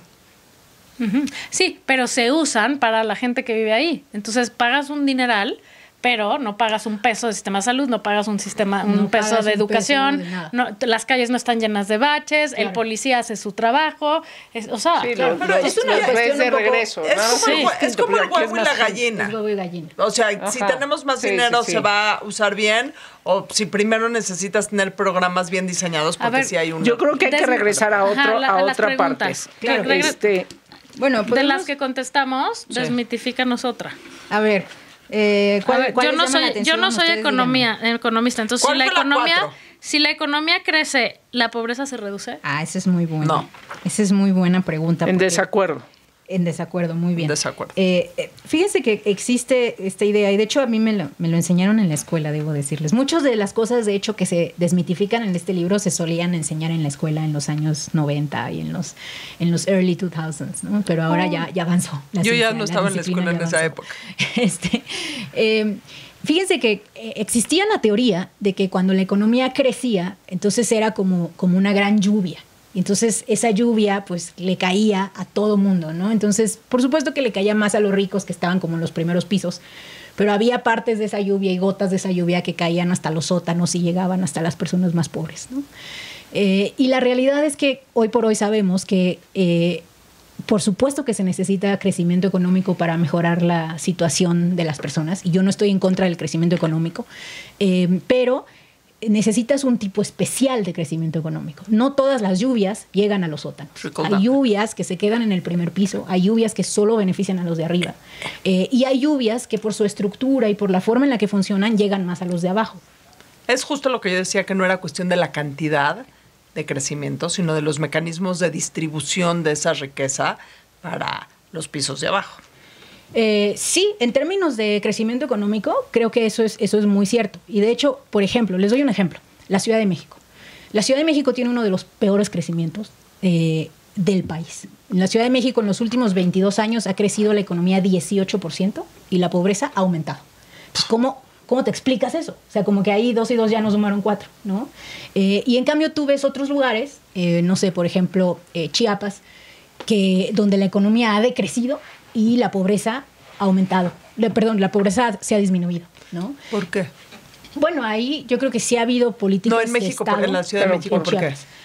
Ujú. Sí, pero se usan para la gente que vive ahí. Entonces pagas un dineral, pero no pagas un peso de sistema de salud, no pagas un No peso pagas de un educación, peso de nada. las calles no están llenas de baches, el Claro. policía hace su trabajo, o sea, Sí, claro, pero es una los cuestión ves de un poco- regreso. Es ¿no? como, Sí. es como el Pero aquí es huevo y más la gente. gallina. Es huevo y gallina. O sea, si Ajá. tenemos más Sí, dinero, sí, sí. se va a usar bien. O si primero necesitas tener programas bien diseñados, porque ver, si hay un. Yo creo que hay que Des- regresar a Ajá, a las otra parte. preguntas. Claro. Bueno, de podemos- las que contestamos, desmitifícanos otra. A ver, A ver, ¿cuáles yo no llaman la soy atención? Ustedes economista, entonces ¿Cuál fue la 4? si la economía crece, ¿la pobreza se reduce? Esa es muy buena. No. Esa es muy buena pregunta. en porque- desacuerdo. En desacuerdo, muy bien. Desacuerdo. Fíjense que existe esta idea, y de hecho a mí me lo enseñaron en la escuela, debo decirles. Muchas de las cosas, de hecho, que se desmitifican en este libro se solían enseñar en la escuela en los años 90 y en los early 2000s, ¿no? Pero ahora ya avanzó. Yo ya no estaba en la escuela en esa época. Fíjense que existía la teoría de que cuando la economía crecía, entonces era como una gran lluvia. Y entonces esa lluvia pues le caía a todo mundo, ¿no? Entonces, por supuesto que le caía más a los ricos que estaban como en los primeros pisos, pero había partes de esa lluvia y gotas de esa lluvia que caían hasta los sótanos y llegaban hasta las personas más pobres, ¿no? Y la realidad es que hoy por hoy sabemos que por supuesto que se necesita crecimiento económico para mejorar la situación de las personas, y yo no estoy en contra del crecimiento económico, pero necesitas un tipo especial de crecimiento económico. No todas las lluvias llegan a los sótanos. Hay lluvias que se quedan en el primer piso, hay lluvias que solo benefician a los de arriba, y hay lluvias que por su estructura y por la forma en la que funcionan llegan más a los de abajo. Es justo lo que yo decía, que no era cuestión de la cantidad de crecimiento, sino de los mecanismos de distribución de esa riqueza para los pisos de abajo. Sí, en términos de crecimiento económico, creo que eso es muy cierto. Y de hecho, por ejemplo, les doy un ejemplo. La Ciudad de México. La Ciudad de México tiene uno de los peores crecimientos del país. En la Ciudad de México, en los últimos 22 años, ha crecido la economía 18% y la pobreza ha aumentado. Pues, ¿cómo te explicas eso? O sea, como que ahí 2 y 2 ya no sumaron 4, ¿no? Y en cambio tú ves otros lugares, no sé, por ejemplo, Chiapas, donde la economía ha decrecido y la pobreza ha aumentado. La pobreza se ha disminuido, ¿no? ¿Por qué? Bueno, ahí yo creo que sí ha habido políticas No, en México, de Estado. en la Ciudad de Pero México, en ¿por qué? Chiapas.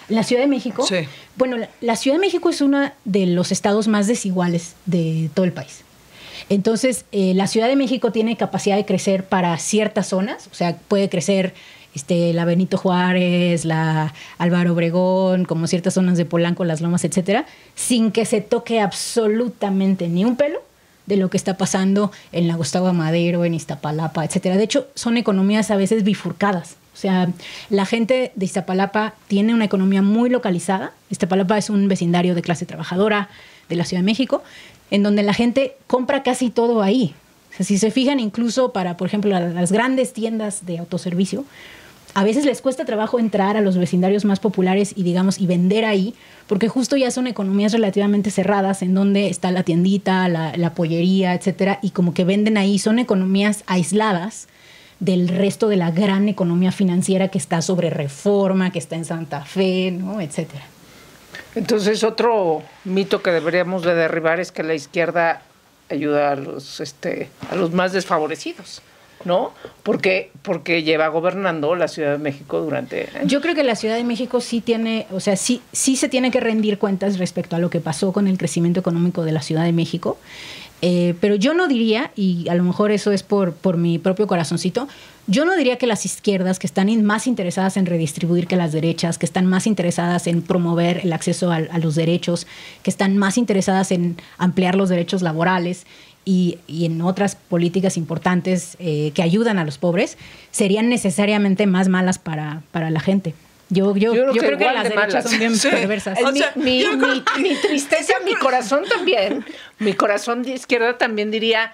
La Ciudad de México. Sí. Bueno, la Ciudad de México es uno de los estados más desiguales de todo el país. Entonces, la Ciudad de México tiene capacidad de crecer para ciertas zonas, o sea, puede crecer la Benito Juárez, la Álvaro Obregón, como ciertas zonas de Polanco, Las Lomas, etcétera, sin que se toque absolutamente ni un pelo de lo que está pasando en la Gustavo Amadero, en Iztapalapa, etcétera. De hecho, son economías a veces bifurcadas. O sea, la gente de Iztapalapa tiene una economía muy localizada. Iztapalapa es un vecindario de clase trabajadora de la Ciudad de México, en donde la gente compra casi todo ahí. O sea, si se fijan, incluso para, por ejemplo, las grandes tiendas de autoservicio, a veces les cuesta trabajo entrar a los vecindarios más populares y vender ahí, porque justo ya son economías relativamente cerradas, en donde está la tiendita, la pollería, etcétera, y como que venden ahí. Son economías aisladas del resto de la gran economía financiera que está sobre Reforma, que está en Santa Fe, ¿no? Etcétera. Entonces, otro mito que deberíamos de derribar es que la izquierda ayuda a los más desfavorecidos, ¿no? Porque lleva gobernando la Ciudad de México durante años. Yo creo que la Ciudad de México sí tiene, o sea, sí se tiene que rendir cuentas respecto a lo que pasó con el crecimiento económico de la Ciudad de México. Pero yo no diría, y a lo mejor eso es por mi propio corazoncito, yo no diría que las izquierdas, que están más interesadas en redistribuir que las derechas, que están más interesadas en promover el acceso a los derechos, que están más interesadas en ampliar los derechos laborales y en otras políticas importantes que ayudan a los pobres, serían necesariamente más malas para la gente. Yo creo que las derechas son bien perversas. O sea, mi tristeza, mi corazón también, mi corazón de izquierda también diría,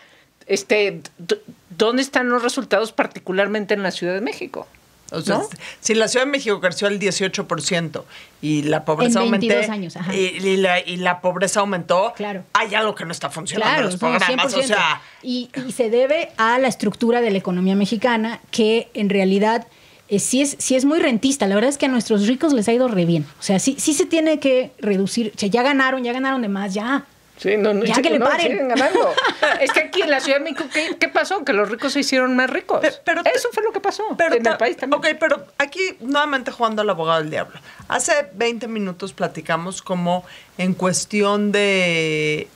¿dónde están los resultados particularmente en la Ciudad de México? O sea, ¿no? Si la Ciudad de México creció al 18% y la pobreza En 22 aumentó años, ajá. y la pobreza aumentó, Claro. hay algo que no está funcionando en los no, programas. 100%. O sea, y se debe a la estructura de la economía mexicana, que en realidad sí es muy rentista. La verdad es que a nuestros ricos les ha ido re bien. O sea, sí se tiene que reducir. O sea, ya ganaron de más, ya. Sí, ya que le paren. Siguen ganando. Es que aquí en la Ciudad de México, ¿qué pasó? Que los ricos se hicieron más ricos. Eso fue lo que pasó en el país también. Ok, pero aquí nuevamente jugando al abogado del diablo. Hace 20 minutos platicamos como en cuestión de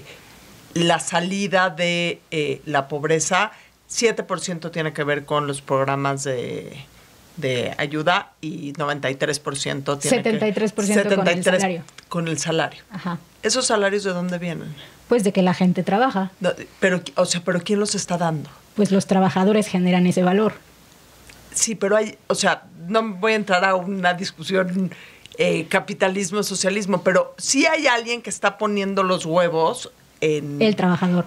la salida de la pobreza, 7% tiene que ver con los programas de ayuda y 93% tiene 73% con el salario. Con el salario. Ajá. ¿Esos salarios de dónde vienen? Pues de que la gente trabaja. No, pero ¿quién los está dando? Pues los trabajadores generan ese valor. Sí, pero no voy a entrar a una discusión capitalismo, socialismo, pero sí hay alguien que está poniendo los huevos en... El trabajador.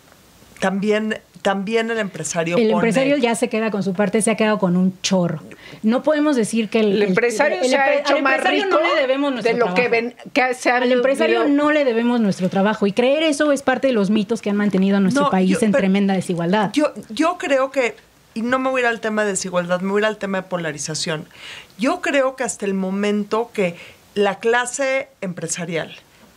También el empresario El empresario ya se queda con su parte, se ha quedado con un chorro. No podemos decir que el empresario se ha hecho más rico no le debemos nuestro de lo trabajo. que se ha Al empresario no le debemos nuestro trabajo, y creer eso es parte de los mitos que han mantenido a nuestro país en tremenda desigualdad. Yo creo que, y no me voy a ir al tema de desigualdad, me voy a ir al tema de polarización. Yo creo que hasta el momento que la clase empresarial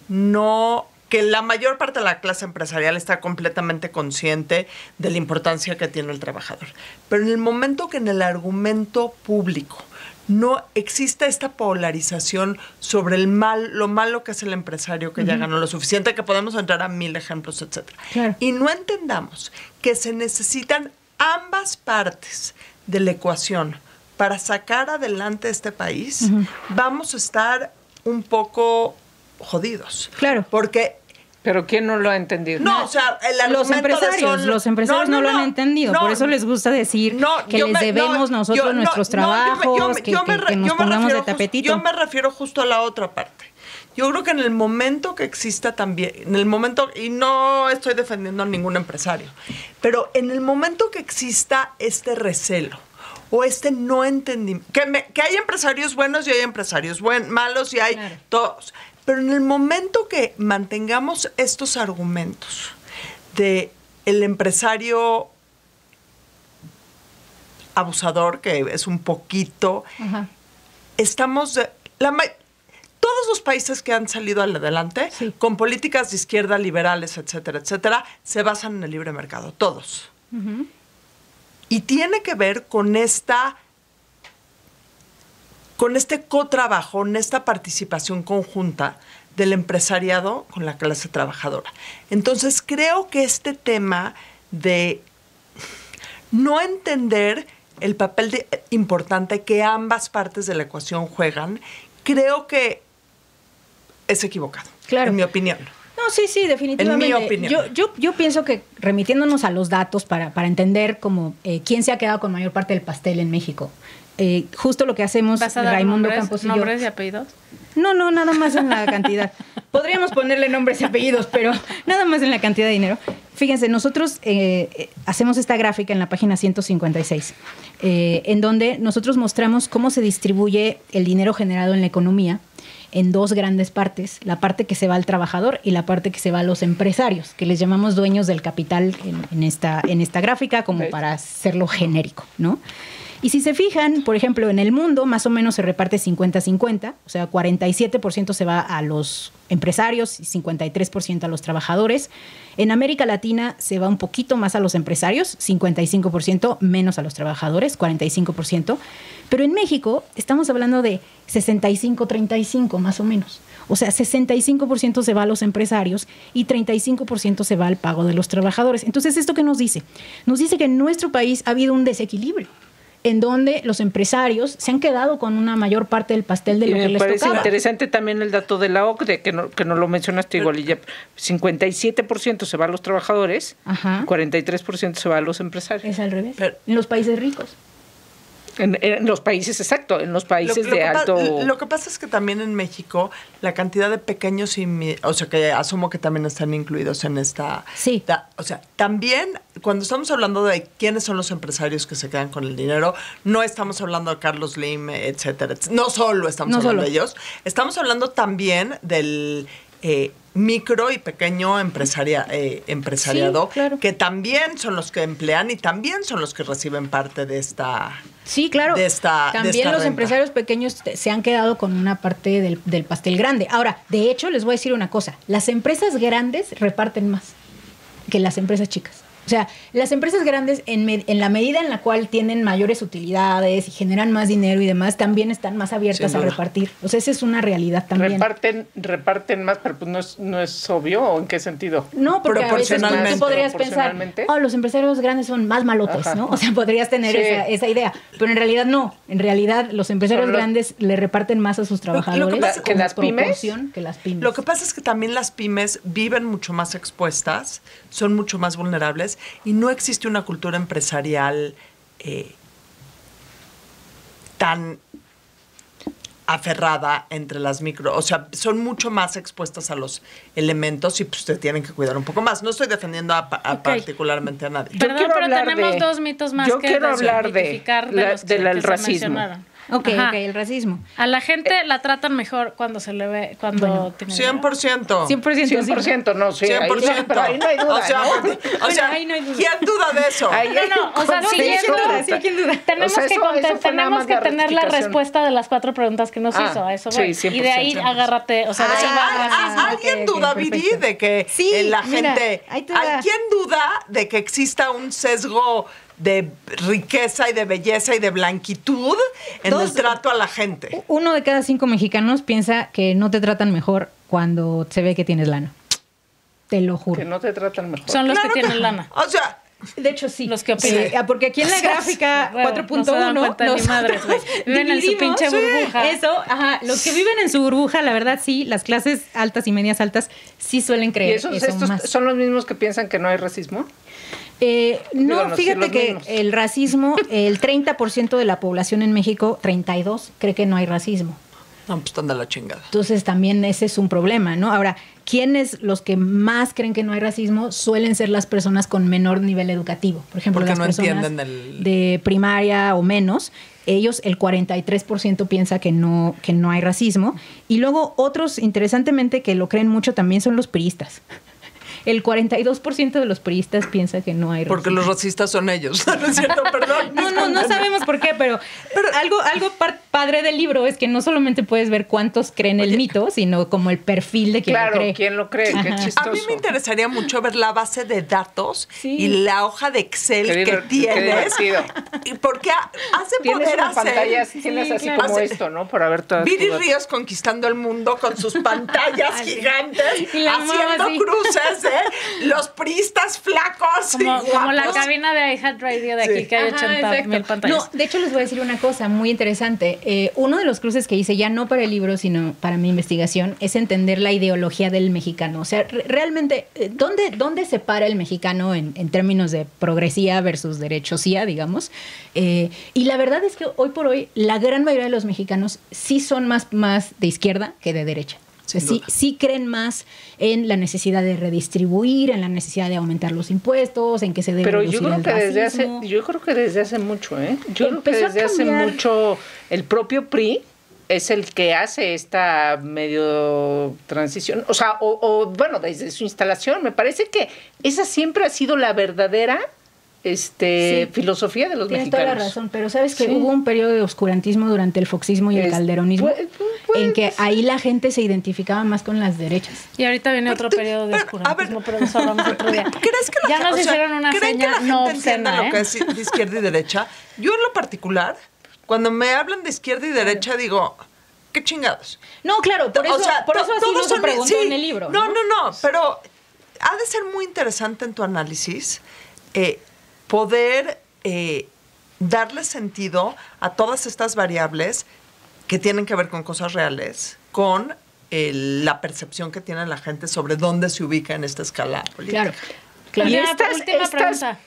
que la mayor parte de la clase empresarial está completamente consciente de la importancia que tiene el trabajador. Pero en el momento que en el argumento público no existe esta polarización sobre lo malo que es el empresario que ya ganó lo suficiente, que podemos entrar a 1000 ejemplos, etcétera. Claro. Y no entendamos que se necesitan ambas partes de la ecuación para sacar adelante este país, vamos a estar un poco jodidos. Claro. Pero ¿quién no lo ha entendido? No, o sea, el argumento los empresarios no lo han entendido. Por eso les gusta decir que les debemos nosotros nuestros trabajos, que nos pongamos de tapetito. Yo me refiero justo a la otra parte. Yo creo que en el momento que exista también, y no estoy defendiendo a ningún empresario, pero en el momento que exista este recelo o no entendimiento, que hay empresarios buenos y hay empresarios malos y hay todos. Pero en el momento que mantengamos estos argumentos de el empresario abusador, que es un poquito, todos los países que han salido adelante, con políticas de izquierda, liberales, etcétera, etcétera, se basan en el libre mercado, todos. Y tiene que ver con esta con este cotrabajo, en esta participación conjunta del empresariado con la clase trabajadora. Entonces, creo que este tema de no entender el papel importante que ambas partes de la ecuación juegan, creo que es equivocado, Claro. en mi opinión. No, sí, definitivamente. En mi opinión. Yo pienso que remitiéndonos a los datos para entender como quién se ha quedado con mayor parte del pastel en México, justo lo que hacemos ¿Vas a dar Raimundo Campos y yo. nombres y apellidos? No, nada más en la cantidad. Podríamos ponerle nombres y apellidos, pero nada más en la cantidad de dinero. Fíjense, nosotros hacemos esta gráfica en la página 156, en donde nosotros mostramos cómo se distribuye el dinero generado en la economía en dos grandes partes, la parte que se va al trabajador y la parte que se va a los empresarios, que les llamamos dueños del capital en esta gráfica, como para hacerlo genérico, ¿no? Y si se fijan, por ejemplo, en el mundo más o menos se reparte 50-50, o sea, 47% se va a los empresarios y 53% a los trabajadores. En América Latina se va un poquito más a los empresarios, 55%, menos a los trabajadores, 45%. Pero en México estamos hablando de 65-35 más o menos. O sea, 65% se va a los empresarios y 35% se va al pago de los trabajadores. Entonces, ¿esto qué nos dice? Nos dice que en nuestro país ha habido un desequilibrio en donde los empresarios se han quedado con una mayor parte del pastel de lo que les tocaba. Me parece interesante también el dato de la OCDE, que no lo mencionaste igual, y ya 57% se va a los trabajadores, Ajá. 43% se va a los empresarios. Es al revés. Pero- en los países ricos. En los países, exacto, en los países de alto... Lo que pasa es que también en México la cantidad de pequeños o sea, que asumo que también están incluidos en esta... Sí. O sea, también cuando estamos hablando de quiénes son los empresarios que se quedan con el dinero, no estamos hablando de Carlos Slim, etcétera, etcétera. No solo estamos hablando de ellos. Estamos hablando también del... micro y pequeño empresariado, Sí, claro. que también son los que emplean y también son los que reciben parte de esta... Sí, claro. de esta También los renta. empresarios pequeños se han quedado con una parte del pastel grande. Ahora, de hecho, les voy a decir una cosa. Las empresas grandes reparten más que las empresas chicas. O sea, las empresas grandes, en la medida en la cual tienen mayores utilidades y generan más dinero y demás, también están más abiertas Sin a duda. repartir. O sea, esa es una realidad también. Reparten más, pero pues no es obvio, ¿o en qué sentido? No, porque a veces tú podrías pensar, Proporcionalmente. los empresarios grandes son más malotes, Ajá. ¿no? O sea, podrías tener Sí. esa idea. Pero en realidad no. En realidad los empresarios Son los- grandes le reparten más a sus trabajadores pasa- ¿Que como las pymes? proporción que las pymes. Lo que pasa es que también las pymes viven mucho más expuestas, son mucho más vulnerables y no existe una cultura empresarial tan aferrada entre las micro, o sea, son mucho más expuestas a los elementos y pues te tienen que cuidar un poco más. No estoy defendiendo particularmente a nadie. Yo Perdón, quiero pero hablar tenemos de- dos mitos más yo que quiero hablar de desmitificar los del que se racismo. mencionaron. Ok, Ajá. el racismo. A la gente la tratan mejor cuando se le ve, cuando tiene dinero. 100%. 100%, no, sí. 100%. Pero ahí no hay duda, o sea, ¿no? o sea, ahí no hay duda. ¿quién duda de eso? Ahí- No, o sea, ¿Cómo sí, se ¿quién hizo? duda? Sí, ¿quién duda? Tenemos O sea, que, eso fue nada tenemos más que de tener la rectificación. respuesta de las 4 preguntas que nos hizo, a eso sí, voy. 100%. Y de ahí agárrate, o sea, de ahí va. ¿Alguien ok, duda, perfecto. Viri, de que Sí, la mira, gente... ahí te va. ¿Alguien duda de que exista un sesgo de riqueza y de belleza y de blanquitud en el trato a la gente? 1 de cada 5 mexicanos piensa que no te tratan mejor cuando se ve que tienes lana. Te lo juro. Que no te tratan mejor. Son los Claro que tienen lana. O sea, De hecho, sí. Los que opinan. Porque aquí en la gráfica Bueno, 4.1 no se dan cuenta ni madres, güey. Viven en su dividimos, pinche burbuja. Eso, ajá. Los que viven en su burbuja, la verdad, sí, las clases altas y medias altas sí suelen ¿Y creer esos eso estos más. son los mismos que piensan que no hay racismo? No, Digo, sí, fíjate los que mismos. el racismo, el 30% de la población en México, 32, cree que no hay racismo. no, pues están de la chingada. Entonces también ese es un problema, ¿no? Ahora, ¿quiénes los que más creen que no hay racismo? Suelen ser las personas con menor nivel educativo. Por ejemplo, Porque las no personas entienden el- de primaria o menos. Ellos, el 43% piensa que no hay racismo. Y luego otros, interesantemente, que lo creen mucho también son los priistas. el 42% de los priistas piensa que no hay racismo. Porque los racistas son ellos. ¿No es cierto? Perdón. No sabemos por qué, pero algo padre del libro es que no solamente puedes ver cuántos creen el mito, sino como el perfil de quien lo cree. ¿Quién lo cree? Qué chistoso. A mí me interesaría mucho ver la base de datos Sí. y la hoja de Excel que tienes. Y porque hace Tienes poder una hacer... pantalla, tienes así claro. como esto, ¿no? Para ver todas Viri tus- Ríos conquistando el mundo con sus pantallas gigantes, Y la mamá haciendo así. cruces de los priistas flacos y Como la guapos. cabina de iHeartRadio de aquí, Sí. que hay Ajá, 80,000 exacto. pantallas. No, de hecho les voy a decir una cosa muy interesante. Uno de los cruces que hice, ya no para el libro, sino para mi investigación, es entender la ideología del mexicano. O sea, realmente, ¿dónde se para el mexicano en términos de progresía versus derechosía, digamos? Y la verdad es que hoy por hoy, la gran mayoría de los mexicanos sí son más de izquierda que de derecha. O sea, sí creen más en la necesidad de redistribuir, en la necesidad de aumentar los impuestos, en que se debe Pero reducir yo creo el que racismo. yo creo que desde hace mucho, ¿eh? Yo creo que Empezó a desde hace cambiar. mucho el propio PRI es el que hace esta medio transición, o sea, bueno, desde su instalación, me parece que esa siempre ha sido la verdadera Sí. filosofía de los Tienes mexicanos. toda la razón, pero sabes que Sí. hubo un periodo de oscurantismo durante el foxismo y el calderonismo, en que ahí la gente se identificaba más con las derechas. Y ahorita viene otro periodo de oscurantismo, pero eso hablamos otro día. ¿Crees que la Ya gente- nos o sea, hicieron una ¿creen que seña la gente no entienda obscena, lo que es de izquierda y derecha? Yo en lo particular, cuando me hablan de izquierda y derecha, digo, ¿qué chingados? No, claro, por eso, O sea, por eso así todos no se son- preguntó sí. en el libro. No, pero ha de ser muy interesante en tu análisis poder darle sentido a todas estas variables que tienen que ver con cosas reales, con la percepción que tiene la gente sobre dónde se ubica en esta escala política. Claro, claro. Y Ya, estas, pregunta.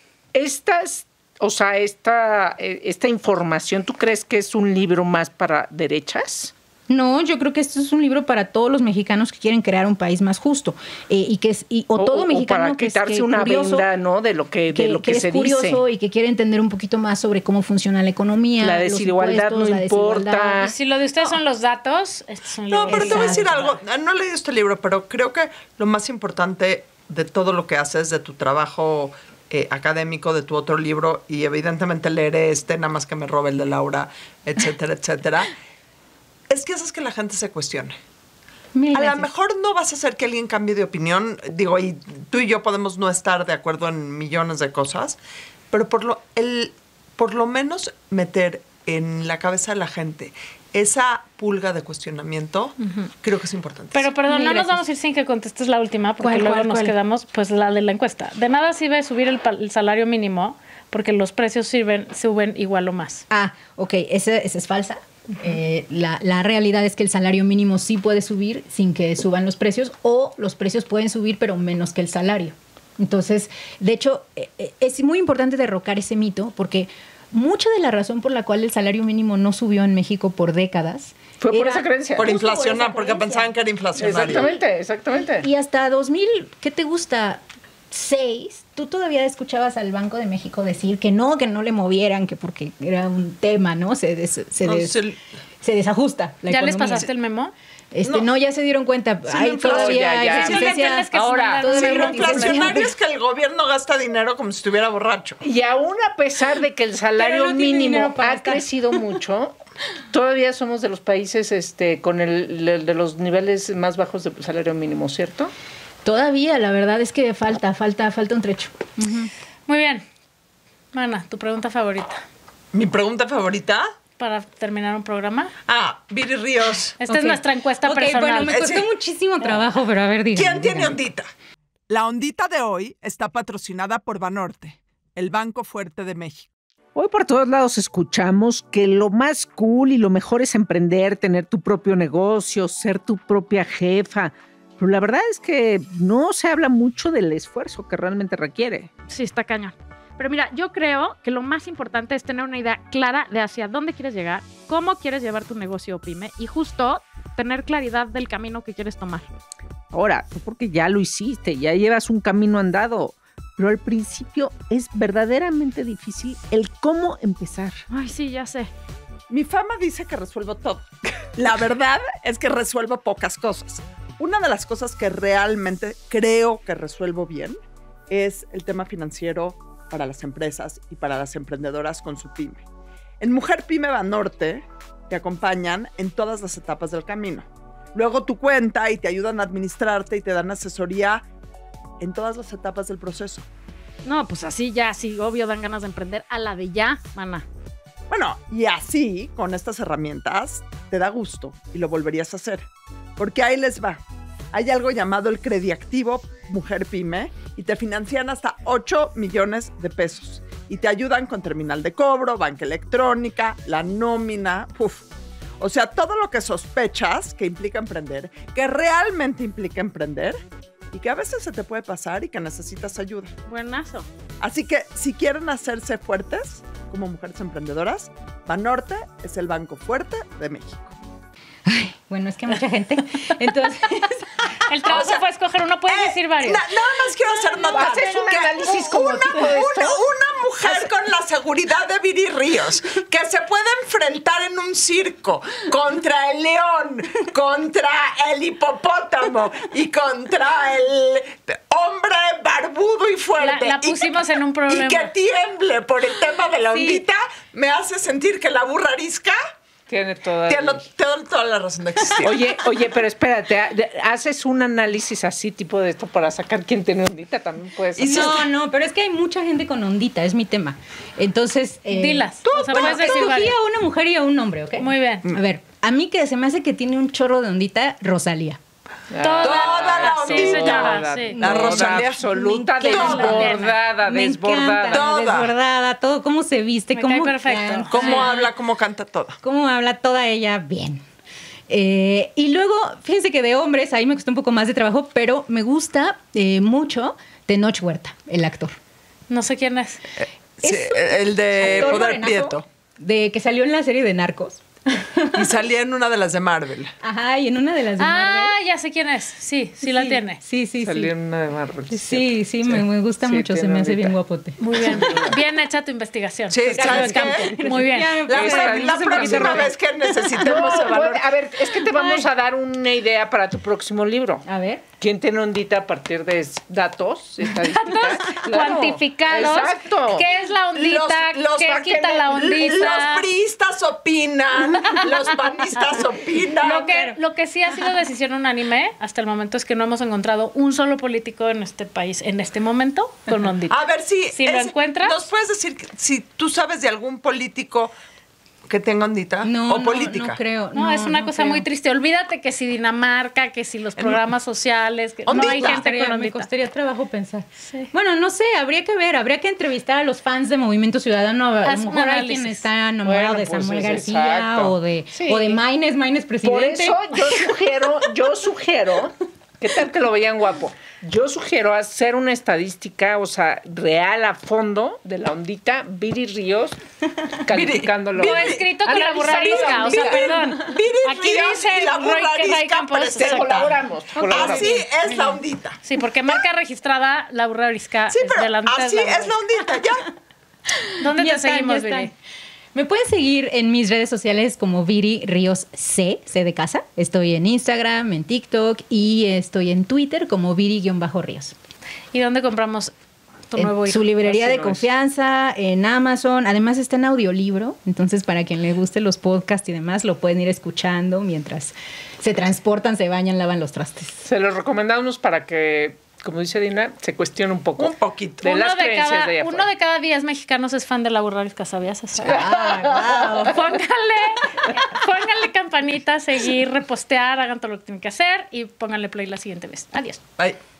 o sea, esta información, ¿tú crees que es un libro más para derechas? No, yo creo que esto es un libro para todos los mexicanos que quieren crear un país más justo todo mexicano para que es quitarse una curioso, venda, ¿no? De lo que es se curioso dice. y que quiere entender un poquito más sobre cómo funciona la economía. La los desigualdad impuestos, no la importa. desigualdad. Y si lo de ustedes son los datos, este es un libro. No, pero te voy a decir Exacto. algo. No he leído este libro, pero creo que lo más importante de todo lo que haces, de tu trabajo académico, de tu otro libro, y evidentemente leeré nada más que me robe el de Laura, etcétera, etcétera, es que haces que la gente se cuestione. Mil A lo gracias. mejor no vas a hacer que alguien cambie de opinión, digo, y tú y yo podemos no estar de acuerdo en millones de cosas, pero por lo menos meter en la cabeza de la gente esa pulga de cuestionamiento, creo que es importante. Pero perdón, Mil no nos gracias. vamos a ir sin que contestes la última, porque ¿Cuál, luego cuál, nos cuál? quedamos, pues la de la encuesta. De nada sirve subir el salario mínimo, porque los precios suben igual o más. Ah, ok, esa es falsa. La realidad es que el salario mínimo sí puede subir sin que suban los precios, o los precios pueden subir pero menos que el salario. Entonces, de hecho, es muy importante derrocar ese mito, porque mucha de la razón por la cual el salario mínimo no subió en México por décadas Fue por era esa creencia. por justo inflación, esa porque creencia. pensaban que era inflacionario. Exactamente. Y hasta 2000, ¿qué te gusta? 6, tú todavía escuchabas al Banco de México decir que no le movieran, que porque era un tema, ¿no? Se desajusta la ¿Ya les economía. pasaste el memo? No, ya se dieron cuenta. Hay todavía ya. Sí, existencia. tienes que Ahora, sumar, Sí, ¿no? lo Sí, inflacionario es que el gobierno gasta dinero como si estuviera borracho. Y aún a pesar de que el salario Pero no tiene mínimo dinero para ha gastar. crecido mucho, todavía somos de los países con de los niveles más bajos de salario mínimo, ¿cierto? Todavía, la verdad es que falta un trecho. Muy bien. Mana, tu pregunta favorita Mi pregunta favorita. para terminar un programa. Viri Ríos. Esta Ok. es nuestra encuesta personal. Bueno, me costó Sí. muchísimo trabajo, pero a ver, dígame. ¿Quién tiene ondita? La ondita de hoy está patrocinada por Banorte, el Banco Fuerte de México. Hoy por todos lados escuchamos que lo más cool y lo mejor es emprender, tener tu propio negocio, ser tu propia jefa. Pero la verdad es que no se habla mucho del esfuerzo que realmente requiere. Sí, está cañón. Pero mira, yo creo que lo más importante es tener una idea clara de hacia dónde quieres llegar, cómo quieres llevar tu negocio o pyme y justo tener claridad del camino que quieres tomar. Ahora, tú porque ya lo hiciste, ya llevas un camino andado, pero al principio es verdaderamente difícil el cómo empezar. Ay, sí, ya sé. Mi fama dice que resuelvo todo. La verdad es que resuelvo pocas cosas. Una de las cosas que realmente creo que resuelvo bien es el tema financiero para las empresas y para las emprendedoras con su pyme. En Mujer Pyme Banorte te acompañan en todas las etapas del camino. Luego tu cuenta y te ayudan a administrarte y te dan asesoría en todas las etapas del proceso. No, pues así ya, sí, obvio dan ganas de emprender a la de ya, mana. Bueno, y así, con estas herramientas, te da gusto y lo volverías a hacer. Porque ahí les va. Hay algo llamado el Crediactivo Mujer Pyme y te financian hasta 8 millones de pesos. Y te ayudan con terminal de cobro, banca electrónica, la nómina, O sea, todo lo que sospechas que implica emprender, que realmente implica emprender y que a veces se te puede pasar y que necesitas ayuda. Buenazo. Así que si quieren hacerse fuertes como mujeres emprendedoras, Banorte es el banco fuerte de México. Ay, bueno, es que mucha gente. Entonces, El trabajo fue escoger uno, puedes decir varios. Nada más quiero hacer notar Haces un que análisis como tipo de esto. una mujer con la seguridad de Viri Ríos que se puede enfrentar en un circo contra el león, contra el hipopótamo y contra el hombre barbudo y fuerte. La pusimos en un problema. Y que tiemble por el tema de la ondita, me hace sentir que la burra arisca Tiene toda la razón de existir. Oye, pero espérate, ¿haces un análisis así tipo de esto para sacar quién tiene ondita? También puedes hacer. no, pero es que hay mucha gente con ondita, es mi tema. Entonces, Dilas. O sea, puedes decir escogí varios. a una mujer y a un hombre, ¿ok? Muy bien. A ver, a mí que se me hace que tiene un chorro de ondita, Rosalía. Toda la Sí, ondita. señora, sí. La Rosalía absoluta, Me encanta. desbordada, Me desbordada. encanta, Toda. desbordada, todo, cómo se viste, Me cómo cae perfecto. canta, Cómo habla, cómo canta toda. cómo habla toda ella bien. Y luego, fíjense que de hombres, ahí me costó un poco más de trabajo, pero me gusta mucho Tenoch Huerta, el actor. No sé quién es. Sí, el de Actor Poder morenazo, Prieto. De que salió en la serie de Narcos. Y salía en una de las de Marvel. Ajá, y en una de las de Marvel. Ya sé quién es. Sí, sí la tiene. Sí, sí, Salió sí. en una de Marvel. Sí, me gusta Sí, mucho, se tiene me hace ondita. bien guapote. Muy bien. Bien hecha tu investigación. Sí, ¿sabes Campo. qué? Muy bien. Ya me La, puse- la me puse un poquito próxima roja. vez que necesitemos No, evaluar. a ver, es que te vamos a dar una idea para tu próximo libro. A ver. ¿Quién tiene ondita a partir de datos, estadísticas? Claro. Cuantificados. Exacto. ¿Qué es la ondita? ¿Qué quita la ondita? Los priistas opinan, los panistas opinan. Lo que sí ha sido decisión unánime hasta el momento es que no hemos encontrado un solo político en este país en este momento con ondita. A ver, Si lo encuentras. ¿Nos puedes decir si tú sabes de algún político que tenga ondita? No, o política. no creo. No, es una cosa creo. muy triste. Olvídate que si Dinamarca, que si los programas sociales, que no Ondita. hay gente con Me ondita. costaría trabajo pensar. Sí. Bueno, no sé, habría que ver, habría que entrevistar a los fans de Movimiento Ciudadano. A Haz lo un mejor hay análisis. quien está enamorado Bueno, de pues Samuel es García exacto. o de Sí. Maines Por presidente. eso yo sugiero, ¿qué tal que lo veían guapo? Yo sugiero hacer una estadística, o sea, real a fondo de la ondita, Viri Ríos, calificándolo. Lo escrito con la burra arisca, o sea, perdón. Aquí Ríos dice y la burra Ray arisca Campos. presenta. exacto. Colaboramos. Así es la ondita. Sí, porque marca registrada la burra arisca. Sí, es pero delante de así la burra es la ondita, ya. ¿Dónde Ya te están, seguimos, ya están. Viri? Me pueden seguir en mis redes sociales como Viri Ríos C de casa. Estoy en Instagram, en TikTok y estoy en Twitter como Viri-Ríos. ¿Y dónde compramos tu nuevo En hijo? su librería Así de no es. confianza, en Amazon. Además está en audiolibro. Entonces, para quien le guste los podcasts y demás, lo pueden ir escuchando mientras se transportan, se bañan, lavan los trastes. Se los recomendamos para que, como dice Dina, se cuestione un poco. Un poquito. De las creencias de allá Uno afuera. de cada 10 mexicanos es fan de la burra arisca, ¿sabías eso? Ah, wow. Pónganle campanita, seguir, repostear, hagan todo lo que tienen que hacer y pónganle play la siguiente vez. Adiós. Bye.